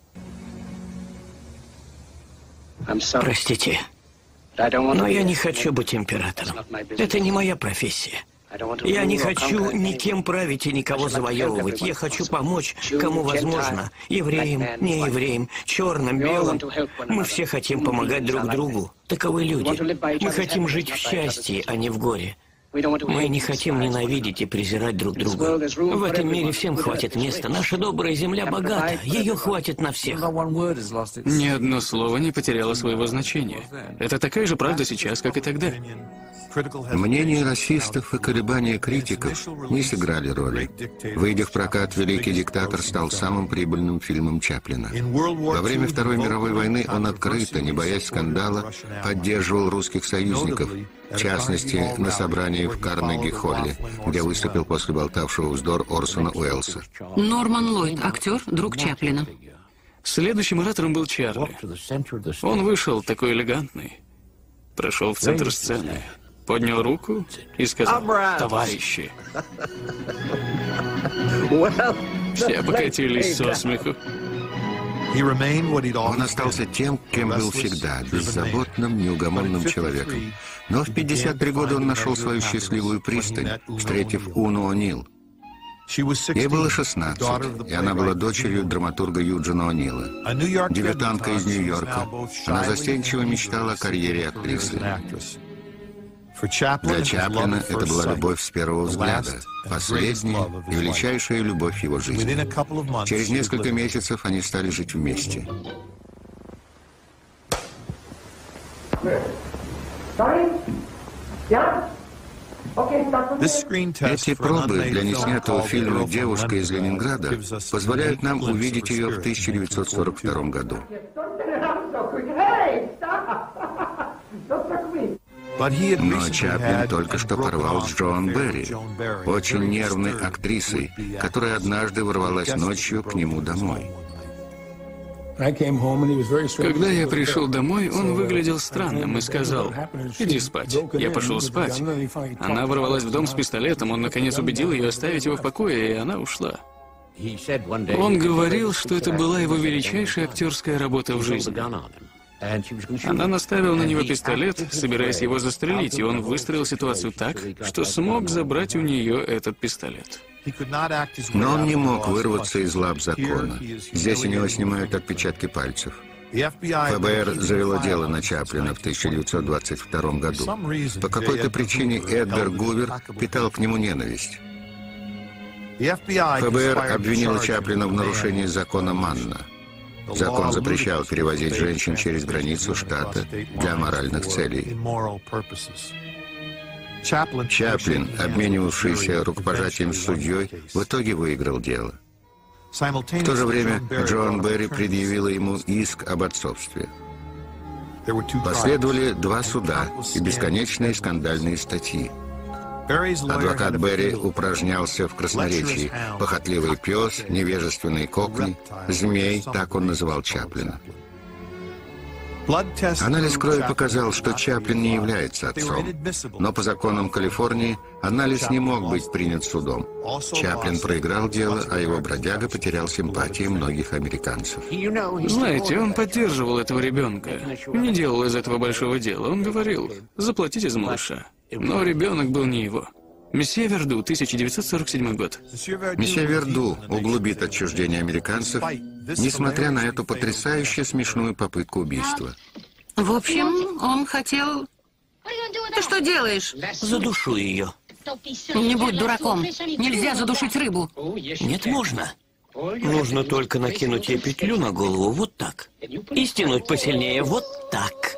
Простите, но я не хочу быть императором. Это не моя профессия. Я не хочу никем править и никого завоевывать. Я хочу помочь, кому возможно. Евреям, неевреям, черным, белым. Мы все хотим помогать друг другу. Таковы люди. Мы хотим жить в счастье, а не в горе. Мы не хотим ненавидеть и презирать друг друга. В этом мире всем хватит места. Наша добрая земля богата. Ее хватит на всех. Ни одно слово не потеряло своего значения. Это такая же правда сейчас, как и тогда. Мнения расистов и колебания критиков не сыграли роли. Выйдя в прокат, «Великий диктатор» стал самым прибыльным фильмом Чаплина. Во время Второй мировой войны он открыто, не боясь скандала, поддерживал русских союзников, в частности, на собрании в Карнеги-холле, где выступил после болтавшего вздор Орсона Уэллса. Норман Ллойд, актер, друг Чаплина. Следующим оратором был Чарли. Он вышел такой элегантный, прошел в центр сцены, поднял руку и сказал: «Товарищи». Все покатились со смеху. Он остался тем, кем был всегда, беззаботным, неугомонным человеком. Но в 53 года он нашел свою счастливую пристань, встретив Уну О'Нил. Ей было 16, и она была дочерью драматурга Юджина О'Нила. Дебютантка из Нью-Йорка, она застенчиво мечтала о карьере актрисы. Для Чаплина это была любовь с первого взгляда, последняя и величайшая любовь его жизни. Через несколько месяцев они стали жить вместе. Эти пробы для неснятого фильма «Девушка из Ленинграда» позволяют нам увидеть ее в 1942 году. Но Чаплин только что порвал с Джоан Берри, очень нервной актрисой, которая однажды ворвалась ночью к нему домой. Когда я пришел домой, он выглядел странным и сказал: «Иди спать». Я пошел спать. Она ворвалась в дом с пистолетом, он наконец убедил ее оставить его в покое, и она ушла. Он говорил, что это была его величайшая актерская работа в жизни. Она наставила на него пистолет, собираясь его застрелить, и он выстроил ситуацию так, что смог забрать у нее этот пистолет. Но он не мог вырваться из лап закона. Здесь у него снимают отпечатки пальцев. ФБР завело дело на Чаплина в 1922 году. По какой-то причине Эдгар Гувер питал к нему ненависть. ФБР обвинило Чаплина в нарушении закона Манна. Закон запрещал перевозить женщин через границу штата для моральных целей. Чаплин, обменивавшийся рукопожатием с судьей, в итоге выиграл дело. В то же время Джоан Берри предъявила ему иск об отцовстве. Последовали 2 суда и бесконечные скандальные статьи. Адвокат Берри упражнялся в красноречии. Похотливый пес, невежественный кокни, змей, так он называл Чаплина. Анализ крови показал, что Чаплин не является отцом, но по законам Калифорнии анализ не мог быть принят судом. Чаплин проиграл дело, а его бродяга потерял симпатии многих американцев. Знаете, он поддерживал этого ребенка, не делал из этого большого дела. Он говорил: заплатите за малыша. Но ребенок был не его. Месье Верду, 1947 год. Месье Верду углубит отчуждение американцев, несмотря на эту потрясающе смешную попытку убийства. В общем, он хотел... Ты что делаешь? Задушу ее. Не будь дураком. Нельзя задушить рыбу. Нет, можно. Нужно только накинуть ей петлю на голову вот так. И стянуть посильнее вот так.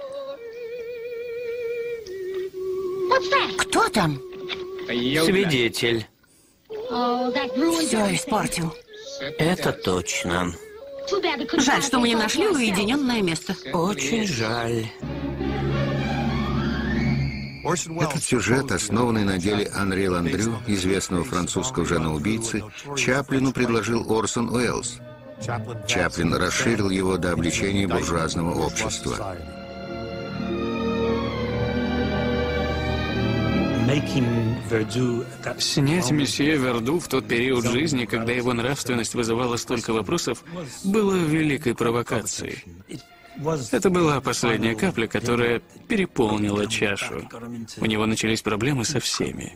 Кто там? Свидетель. Все испортил. Это точно. Жаль, что мы не нашли уединенное место. Очень жаль. Этот сюжет, основанный на деле Анри Ландрю, известного французского женоубийцы, Чаплину предложил Орсон Уэллс. Чаплин расширил его до обличения буржуазного общества. Снять месье Верду в тот период жизни, когда его нравственность вызывала столько вопросов, было великой провокацией. Это была последняя капля, которая переполнила чашу. У него начались проблемы со всеми.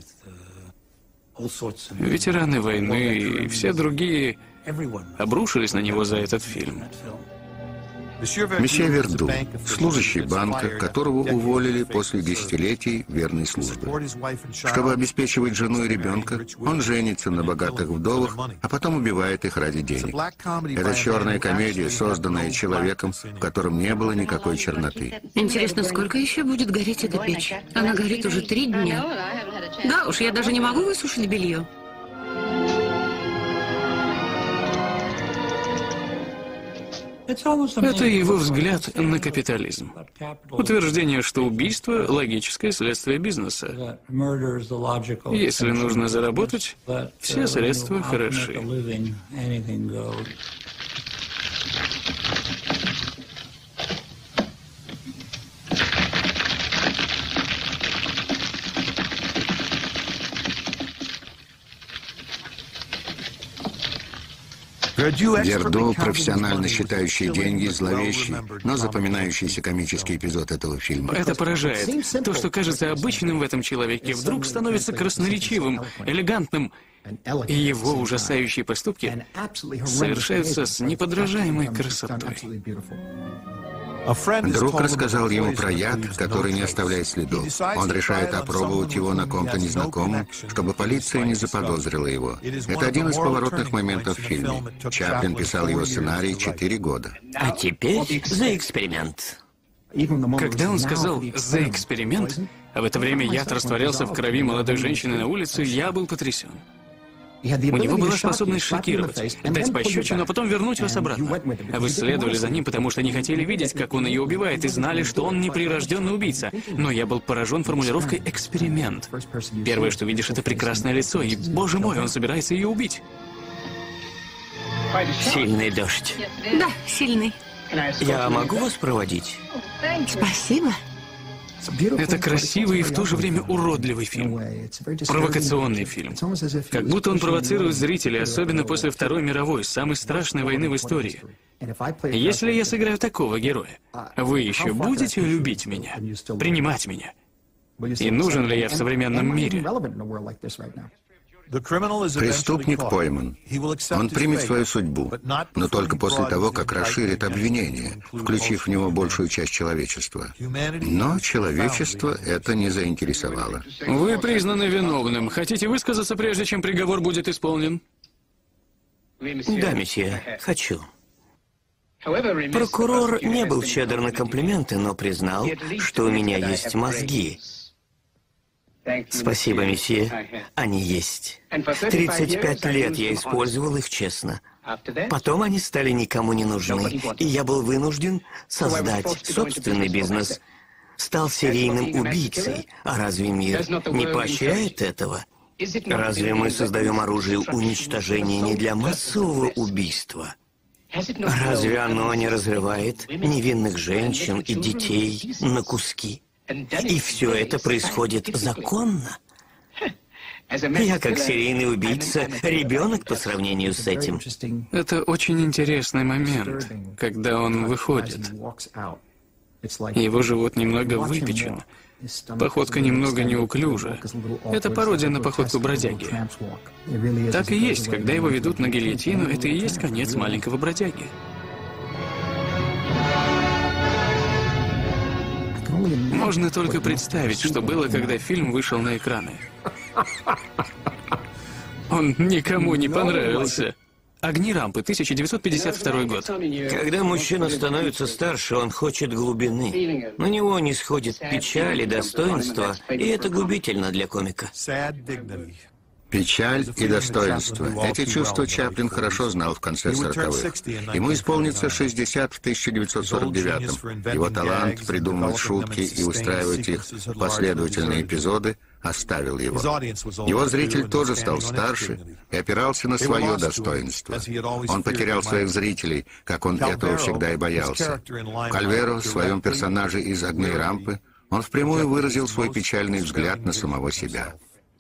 Ветераны войны и все другие обрушились на него за этот фильм. Месье Верду, служащий банка, которого уволили после десятилетий верной службы. Чтобы обеспечивать жену и ребенка, он женится на богатых вдовах, а потом убивает их ради денег. Это черная комедия, созданная человеком, в котором не было никакой черноты. Интересно, сколько еще будет гореть эта печь? Она горит уже 3 дня. Да уж, я даже не могу высушить белье. Это его взгляд на капитализм. Утверждение, что убийство – логическое следствие бизнеса. Если нужно заработать, все средства хороши. Верду — профессионально считающий деньги, зловещий, но запоминающийся комический эпизод этого фильма. Это поражает. То, что кажется обычным в этом человеке, вдруг становится красноречивым, элегантным, и его ужасающие поступки совершаются с неподражаемой красотой. Друг рассказал ему про яд, который не оставляет следов. Он решает опробовать его на ком-то незнакомом, чтобы полиция не заподозрила его. Это один из поворотных моментов в фильме. Чаплин писал его сценарий 4 года. А теперь за эксперимент. Когда он сказал «за эксперимент», а в это время яд растворялся в крови молодой женщины на улице, я был потрясен. У него была способность шокировать, дать пощечину, а потом вернуть вас обратно. А вы следовали за ним, потому что не хотели видеть, как он ее убивает, и знали, что он неприрожденный убийца. Но я был поражен формулировкой «эксперимент». Первое, что видишь, это прекрасное лицо, и, боже мой, он собирается ее убить. Сильный дождь. Да, сильный. Я могу вас проводить? Спасибо. Это красивый и в то же время уродливый фильм. Провокационный фильм. Как будто он провоцирует зрителей, особенно после Второй мировой, самой страшной войны в истории. Если я сыграю такого героя, вы еще будете любить меня, принимать меня? И нужен ли я в современном мире? Преступник пойман. Он примет свою судьбу, но только после того, как расширит обвинение, включив в него большую часть человечества. Но человечество это не заинтересовало. Вы признаны виновным. Хотите высказаться, прежде чем приговор будет исполнен? Да, месье, хочу. Прокурор не был щедр на комплименты, но признал, что у меня есть мозги. Спасибо, месье. Они есть. 35 лет я использовал их честно. Потом они стали никому не нужны, и я был вынужден создать собственный бизнес. Стал серийным убийцей. А разве мир не поощряет этого? Разве мы создаем оружие уничтожения не для массового убийства? Разве оно не разрывает невинных женщин и детей на куски? И все это происходит законно. Я, как серийный убийца, ребенок по сравнению с этим. Это очень интересный момент, когда он выходит. Его живот немного выпечен. Походка немного неуклюжа. Это пародия на походку бродяги. Так и есть, когда его ведут на гильотину, это и есть конец маленького бродяги. Можно только представить, что было, когда фильм вышел на экраны. Он никому не понравился. «Огни рампы», 1952 год. Когда мужчина становится старше, он хочет глубины. На него не сходит печаль и достоинство, и это губительно для комика. Печаль и достоинство. Эти чувства Чаплин хорошо знал в конце 40-х. Ему исполнится 60 в 1949-м. Его талант придумывать шутки и устраивать их в последовательные эпизоды оставил его. Его зритель тоже стал старше и опирался на свое достоинство. Он потерял своих зрителей, как он этого всегда и боялся. Кальверо в своем персонаже из «Огней рампы» он впрямую выразил свой печальный взгляд на самого себя.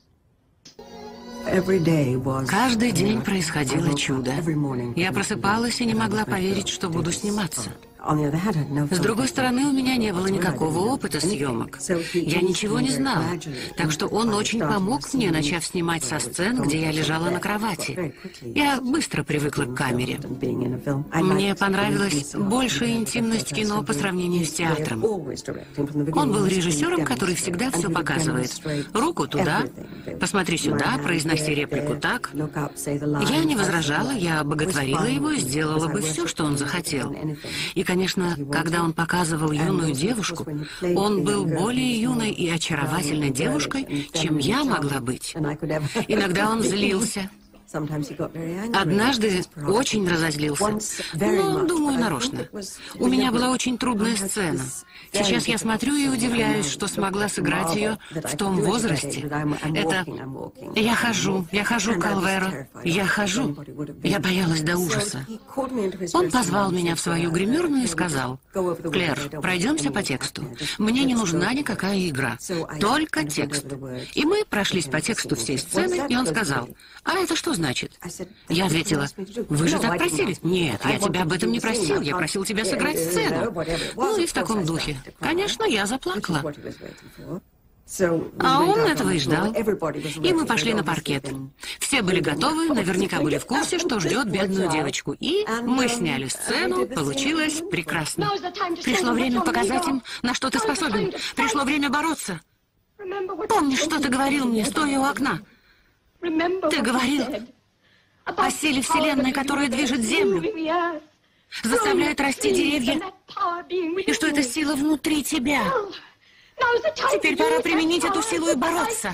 Каждый день происходило чудо. Я просыпалась и не могла поверить, что буду сниматься. С другой стороны, у меня не было никакого опыта съемок. Я ничего не знала. Так что он очень помог мне, начав снимать со сцен, где я лежала на кровати. Я быстро привыкла к камере. Мне понравилась большая интимность кино по сравнению с театром. Он был режиссером, который всегда все показывает. Руку туда, посмотри сюда, произноси реплику так. Я не возражала, я боготворила его и сделала бы все, что он захотел. И, конечно, когда он показывал юную девушку, он был более юной и очаровательной девушкой, чем я могла быть. Иногда он злился. Однажды очень разозлился. Но, думаю, нарочно. У меня была очень трудная сцена. Сейчас я смотрю и удивляюсь, что смогла сыграть ее в том возрасте. Это... Я хожу, Кальверо, я хожу. Я боялась до ужаса. Он позвал меня в свою гримерную и сказал: «Клэр, пройдемся по тексту. Мне не нужна никакая игра, только текст». И мы прошлись по тексту всей сцены, и он сказал: «А это что значит?» значит? Я ответила, вы же так просили. Нет, я тебя об этом не просил, я просил тебя сыграть сцену. Ну и в таком духе. Конечно, я заплакала. А он этого и ждал. И мы пошли на паркет. Все были готовы, наверняка были в курсе, что ждет бедную девочку. И мы сняли сцену, получилось прекрасно. Пришло время показать им, на что ты способен. Пришло время бороться. Помнишь, что ты говорил мне, стоя у окна? Ты говорил о силе Вселенной, которая движет Землю, заставляет расти деревья, и что эта сила внутри тебя. Теперь пора применить эту силу и бороться.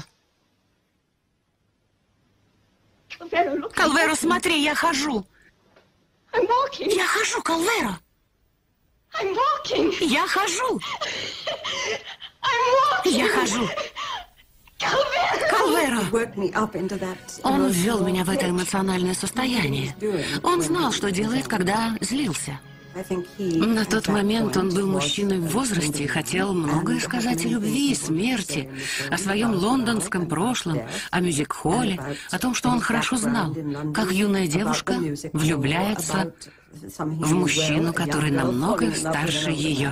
Калверо, смотри, я хожу. Я хожу, Калверо. Я хожу. Я хожу. Калверо. Он ввел меня в это эмоциональное состояние. Он знал, что делает, когда злился. На тот момент он был мужчиной в возрасте и хотел многое сказать о любви, смерти, о своем лондонском прошлом, о мюзик-холле, о том, что он хорошо знал, как юная девушка влюбляется в мужчину, который намного старше ее.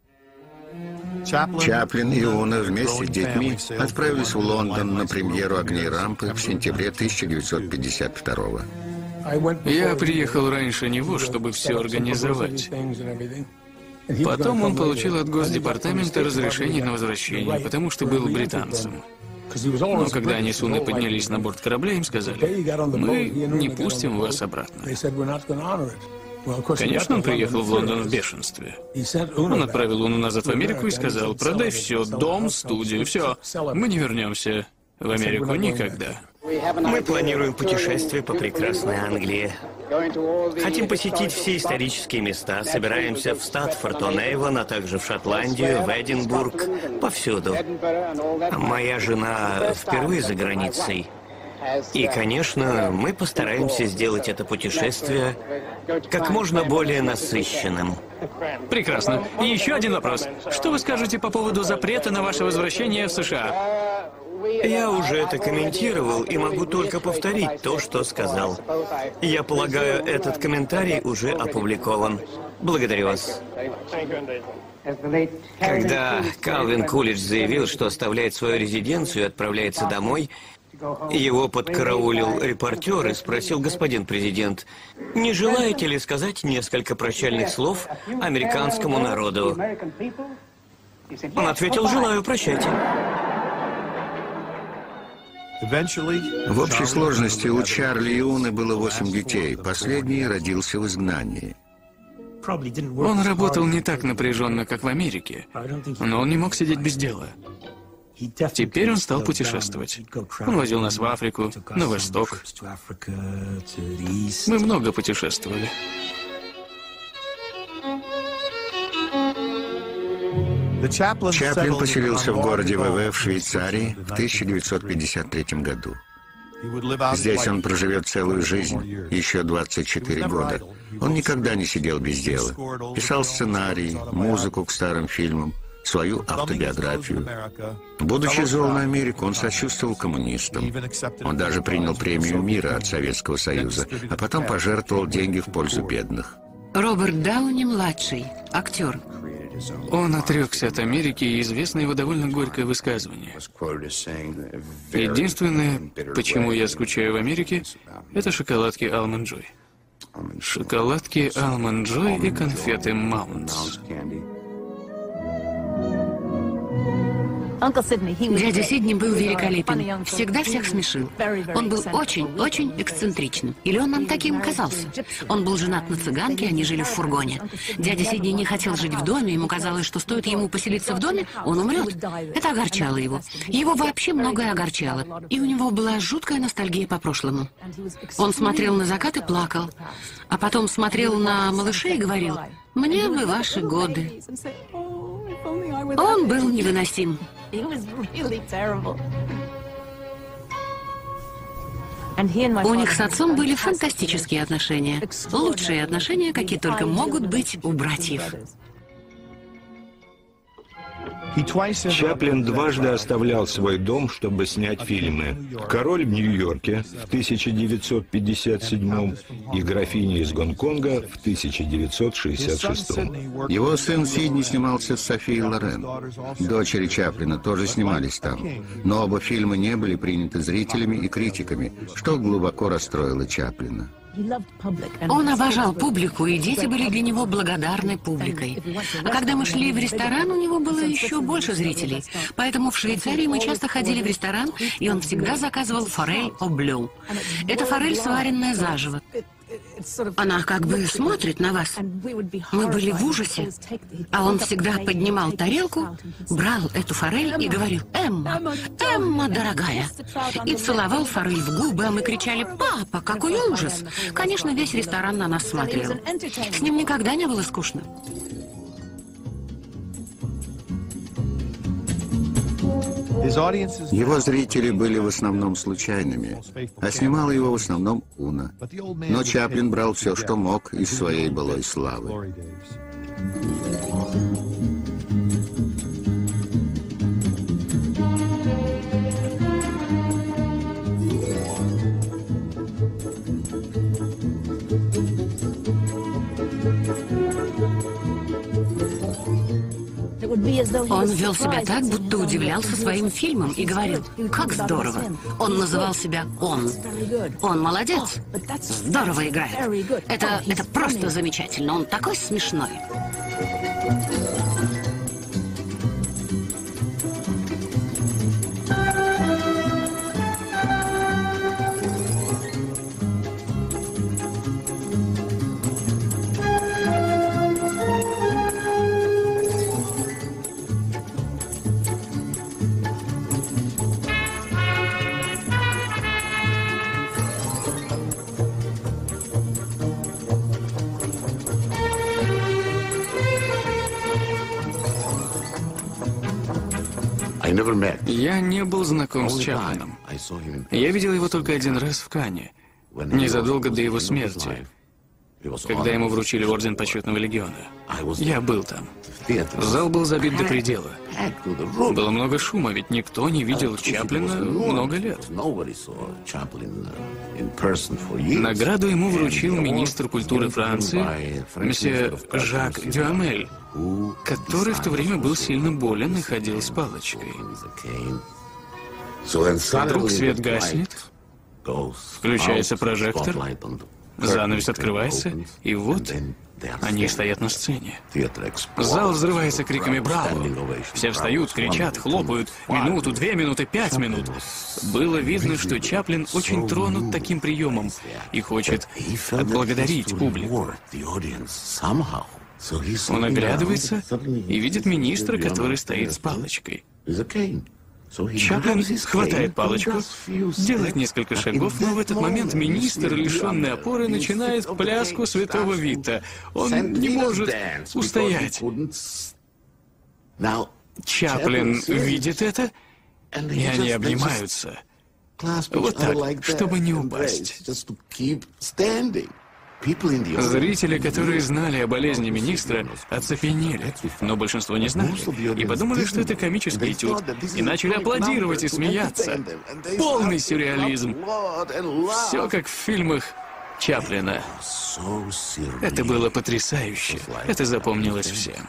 Чаплин и Уна вместе с детьми отправились в Лондон на премьеру «Огней рампы» в сентябре 1952-го. Я приехал раньше него, чтобы все организовать. Потом он получил от Госдепартамента разрешение на возвращение, потому что был британцем. Но когда они с Уной поднялись на борт корабля, им сказали, мы не пустим вас обратно. Конечно, он приехал в Лондон в бешенстве. Он отправил Уну назад в Америку и сказал, продай все, дом, студию, все. Мы не вернемся в Америку никогда. Мы планируем путешествие по прекрасной Англии. Хотим посетить все исторические места, собираемся в Статфорд-он-Эйвон, а также в Шотландию, в Эдинбург, повсюду. Моя жена впервые за границей. И, конечно, мы постараемся сделать это путешествие как можно более насыщенным. Прекрасно. И еще один вопрос. Что вы скажете по поводу запрета на ваше возвращение в США? Я уже это комментировал и могу только повторить то, что сказал. Я полагаю, этот комментарий уже опубликован. Благодарю вас. Когда Калвин Кулидж заявил, что оставляет свою резиденцию и отправляется домой, его подкараулил репортер и спросил: господин президент, не желаете ли сказать несколько прощальных слов американскому народу? Он ответил: желаю, прощайте. В общей сложности у Чарли и Уны было 8 детей. Последний родился в изгнании. Он работал не так напряженно, как в Америке, но он не мог сидеть без дела. Теперь он стал путешествовать. Он возил нас в Африку, на восток. Мы много путешествовали. Чаплин поселился в городе ВВ в Швейцарии в 1953 году. Здесь он проживет целую жизнь, еще 24 года. Он никогда не сидел без дела. Писал сценарии, музыку к старым фильмам, свою автобиографию. Будучи зол на Америку, он сочувствовал коммунистам. Он даже принял премию мира от Советского Союза, а потом пожертвовал деньги в пользу бедных. Роберт Дауни-младший, актер. Он отрекся от Америки, и известно его довольно горькое высказывание. Единственное, почему я скучаю в Америке, это шоколадки Almond Joy. Шоколадки Almond Joy и конфеты Mounds. Дядя Сидни был великолепен, всегда всех смешил. Он был очень эксцентричным. Или он нам таким казался. Он был женат на цыганке, они жили в фургоне. Дядя Сидни не хотел жить в доме, ему казалось, что стоит ему поселиться в доме, он умрет. Это огорчало его. Его вообще многое огорчало. И у него была жуткая ностальгия по прошлому. Он смотрел на закат и плакал. А потом смотрел на малышей и говорил: «Мне бы ваши годы». Он был невыносим. У них с отцом были фантастические отношения. Лучшие отношения, какие только могут быть у братьев. Чаплин дважды оставлял свой дом, чтобы снять фильмы. «Король в Нью-Йорке» в 1957 и «Графиня из Гонконга» в 1966. Его сын Сидни снимался с Софией Лорен. Дочери Чаплина тоже снимались там. Но оба фильма не были приняты зрителями и критиками, что глубоко расстроило Чаплина. Он обожал публику, и дети были для него благодарной публикой. А когда мы шли в ресторан, у него было еще больше зрителей. Поэтому в Швейцарии мы часто ходили в ресторан, и он всегда заказывал форель о блю. Это форель, сваренная заживо. Она как бы смотрит на вас. Мы были в ужасе. А он всегда поднимал тарелку, брал эту форель и говорил: «Эмма, Эмма, дорогая!» И целовал форель в губы, а мы кричали: «Папа, какой ужас!» Конечно, весь ресторан на нас смотрел. С ним никогда не было скучно. Его зрители были в основном случайными, а снимала его в основном Уна. Но Чаплин брал все, что мог, из своей былой славы. Он вел себя так, будто удивлялся своим фильмам и говорил: «Как здорово!» Он называл себя «Он». Он молодец. Здорово играет. Это просто замечательно. Он такой смешной. Я не был знаком с Чаплином. Я видел его только один раз в Канне, незадолго до его смерти, когда ему вручили орден Почетного легиона. Я был там. Зал был забит до предела. Было много шума, ведь никто не видел Чаплина много лет. Награду ему вручил министр культуры Франции, месье Жак Дюамель, который в то время был сильно болен и ходил с палочкой. Вдруг свет гаснет, включается прожектор, занавес открывается, и вот они стоят на сцене. Зал взрывается криками «Браво!». Все встают, кричат, хлопают. Минуту, 2 минуты, 5 минут. Было видно, что Чаплин очень тронут таким приемом и хочет отблагодарить публику. Он оглядывается и видит министра, который стоит с палочкой. Чаплин хватает палочку, делает несколько шагов, но в этот момент министр, лишенный опоры, начинает пляску святого Вита. Он не может устоять. Чаплин видит это, и они обнимаются. Вот так, чтобы не упасть. Зрители, которые знали о болезни министра, оцепенели, но большинство не знали, и подумали, что это комический этюд, и начали аплодировать и смеяться. Полный сюрреализм. Все как в фильмах Чаплина. Это было потрясающе. Это запомнилось всем.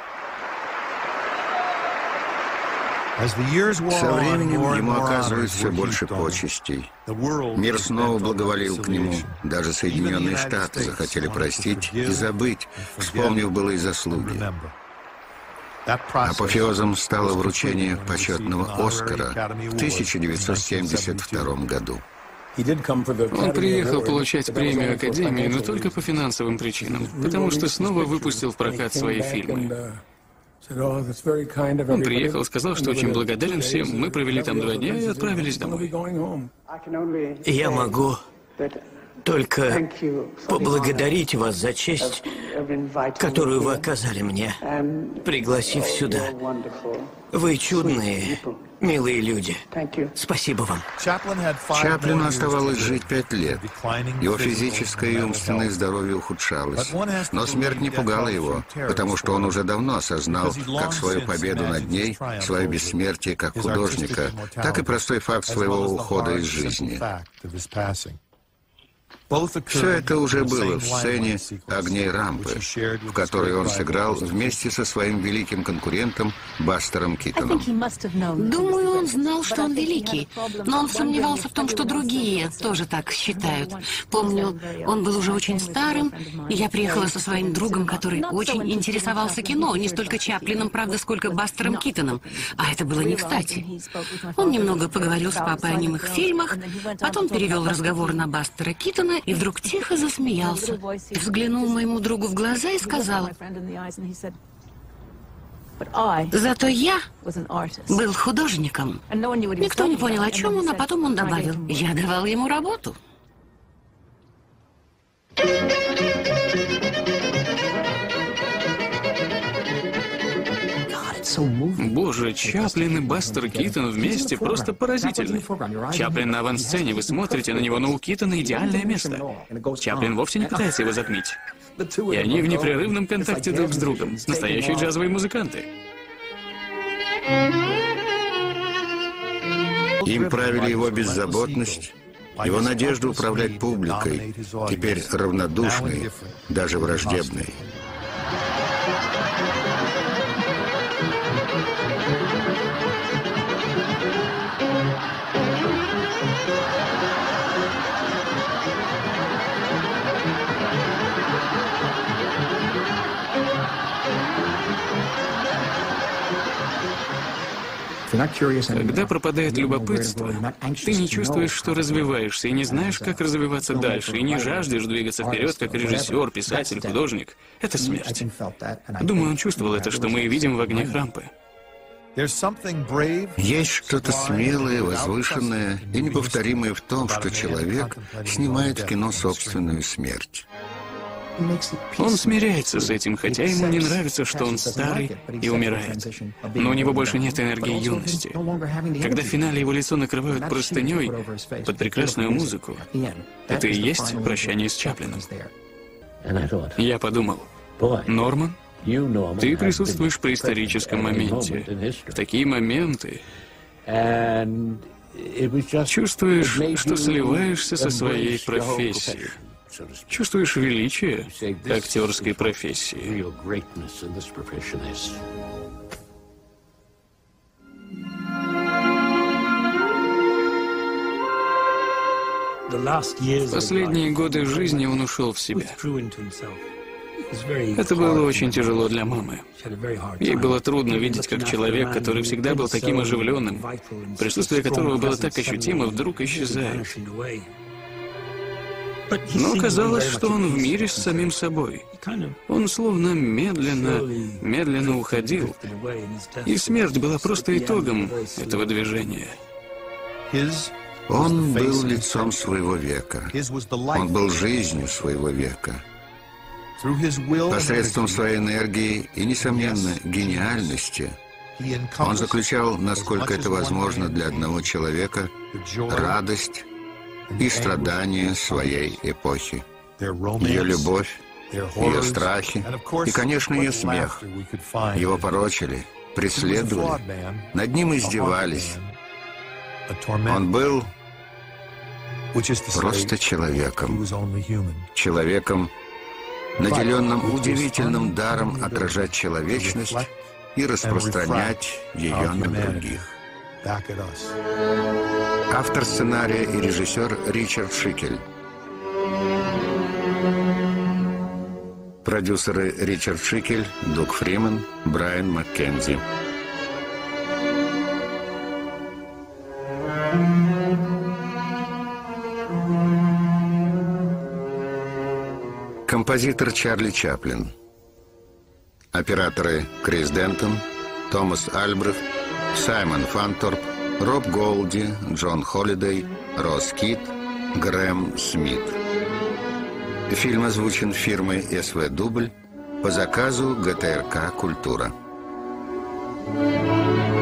Со временем ему оказывают все больше почестей. Мир снова благоволил к нему. Даже Соединенные Штаты захотели простить и забыть, вспомнив былые заслуги. Апофеозом стало вручение почетного Оскара в 1972 году. Он приехал получать премию Академии, но только по финансовым причинам, потому что снова выпустил в прокат свои фильмы. Он приехал, сказал, что очень благодарен всем. Мы провели там 2 дня и отправились домой. Я могу только поблагодарить вас за честь, которую вы оказали мне, пригласив сюда. Вы чудные, милые люди. Спасибо вам. Чаплину оставалось жить 5 лет. Его физическое и умственное здоровье ухудшалось. Но смерть не пугала его, потому что он уже давно осознал как свою победу над ней, свое бессмертие как художника, так и простой факт своего ухода из жизни. Все это уже было в сцене «Огней рампы», в которой он сыграл вместе со своим великим конкурентом Бастером Китоном. Думаю, он знал, что он великий, но он сомневался в том, что другие тоже так считают. Помню, он был уже очень старым, и я приехала со своим другом, который очень интересовался кино, не столько Чаплином, правда, сколько Бастером Китоном, а это было не кстати. Он немного поговорил с папой о немых фильмах, потом перевел разговор на Бастера Китона и вдруг тихо засмеялся. Взглянул моему другу в глаза и сказал: «Зато я был художником». Никто не понял, о чем он, а потом он добавил: «Я давал ему работу». Боже, Чаплин и Бастер Китон вместе просто поразительны. Чаплин на авансцене, вы смотрите на него, но у Китона идеальное место. Чаплин вовсе не пытается его затмить. И они в непрерывном контакте друг с другом. Настоящие джазовые музыканты. Им правили его беззаботность, его надежда управлять публикой, теперь равнодушной, даже враждебной. Когда пропадает любопытство, ты не чувствуешь, что развиваешься, и не знаешь, как развиваться дальше, и не жаждешь двигаться вперед, как режиссер, писатель, художник. Это смерть. Думаю, он чувствовал это, что мы и видим в «Огнях рампы». Есть что-то смелое, возвышенное и неповторимое в том, что человек снимает в кино собственную смерть. Он смиряется с этим, хотя ему не нравится, что он старый и умирает. Но у него больше нет энергии юности. Когда в финале его лицо накрывают простыней под прекрасную музыку, это и есть прощание с Чаплином. Я подумал: Норман, ты присутствуешь при историческом моменте. В такие моменты чувствуешь, что сливаешься со своей профессией. Чувствуешь величие актерской профессии. Последние годы жизни он ушел в себя. Это было очень тяжело для мамы. Ей было трудно видеть, как человек, который всегда был таким оживленным, присутствие которого было так ощутимо, вдруг исчезает. Но казалось, что он в мире с самим собой. Он словно медленно уходил. И смерть была просто итогом этого движения. Он был лицом своего века. Он был жизнью своего века. Посредством своей энергии и, несомненно, гениальности он заключал, насколько это возможно для одного человека, радость и страдания своей эпохи. Ее любовь, ее страхи и, конечно, ее смех. Его порочили, преследовали, над ним издевались. Он был просто человеком. Человеком, наделенным удивительным даром отражать человечность и распространять ее на других. Автор сценария и режиссер Ричард Шикель. Продюсеры Ричард Шикель, Дуг Фриман, Брайан Маккензи. Композитор Чарли Чаплин. Операторы Крис Дентон, Томас Альбрехт, Саймон Фанторп, Роб Голди, Джон Холлидей, Росс Кит, Грэм Смит. Фильм озвучен фирмой СВ Дубль по заказу ГТРК «Культура».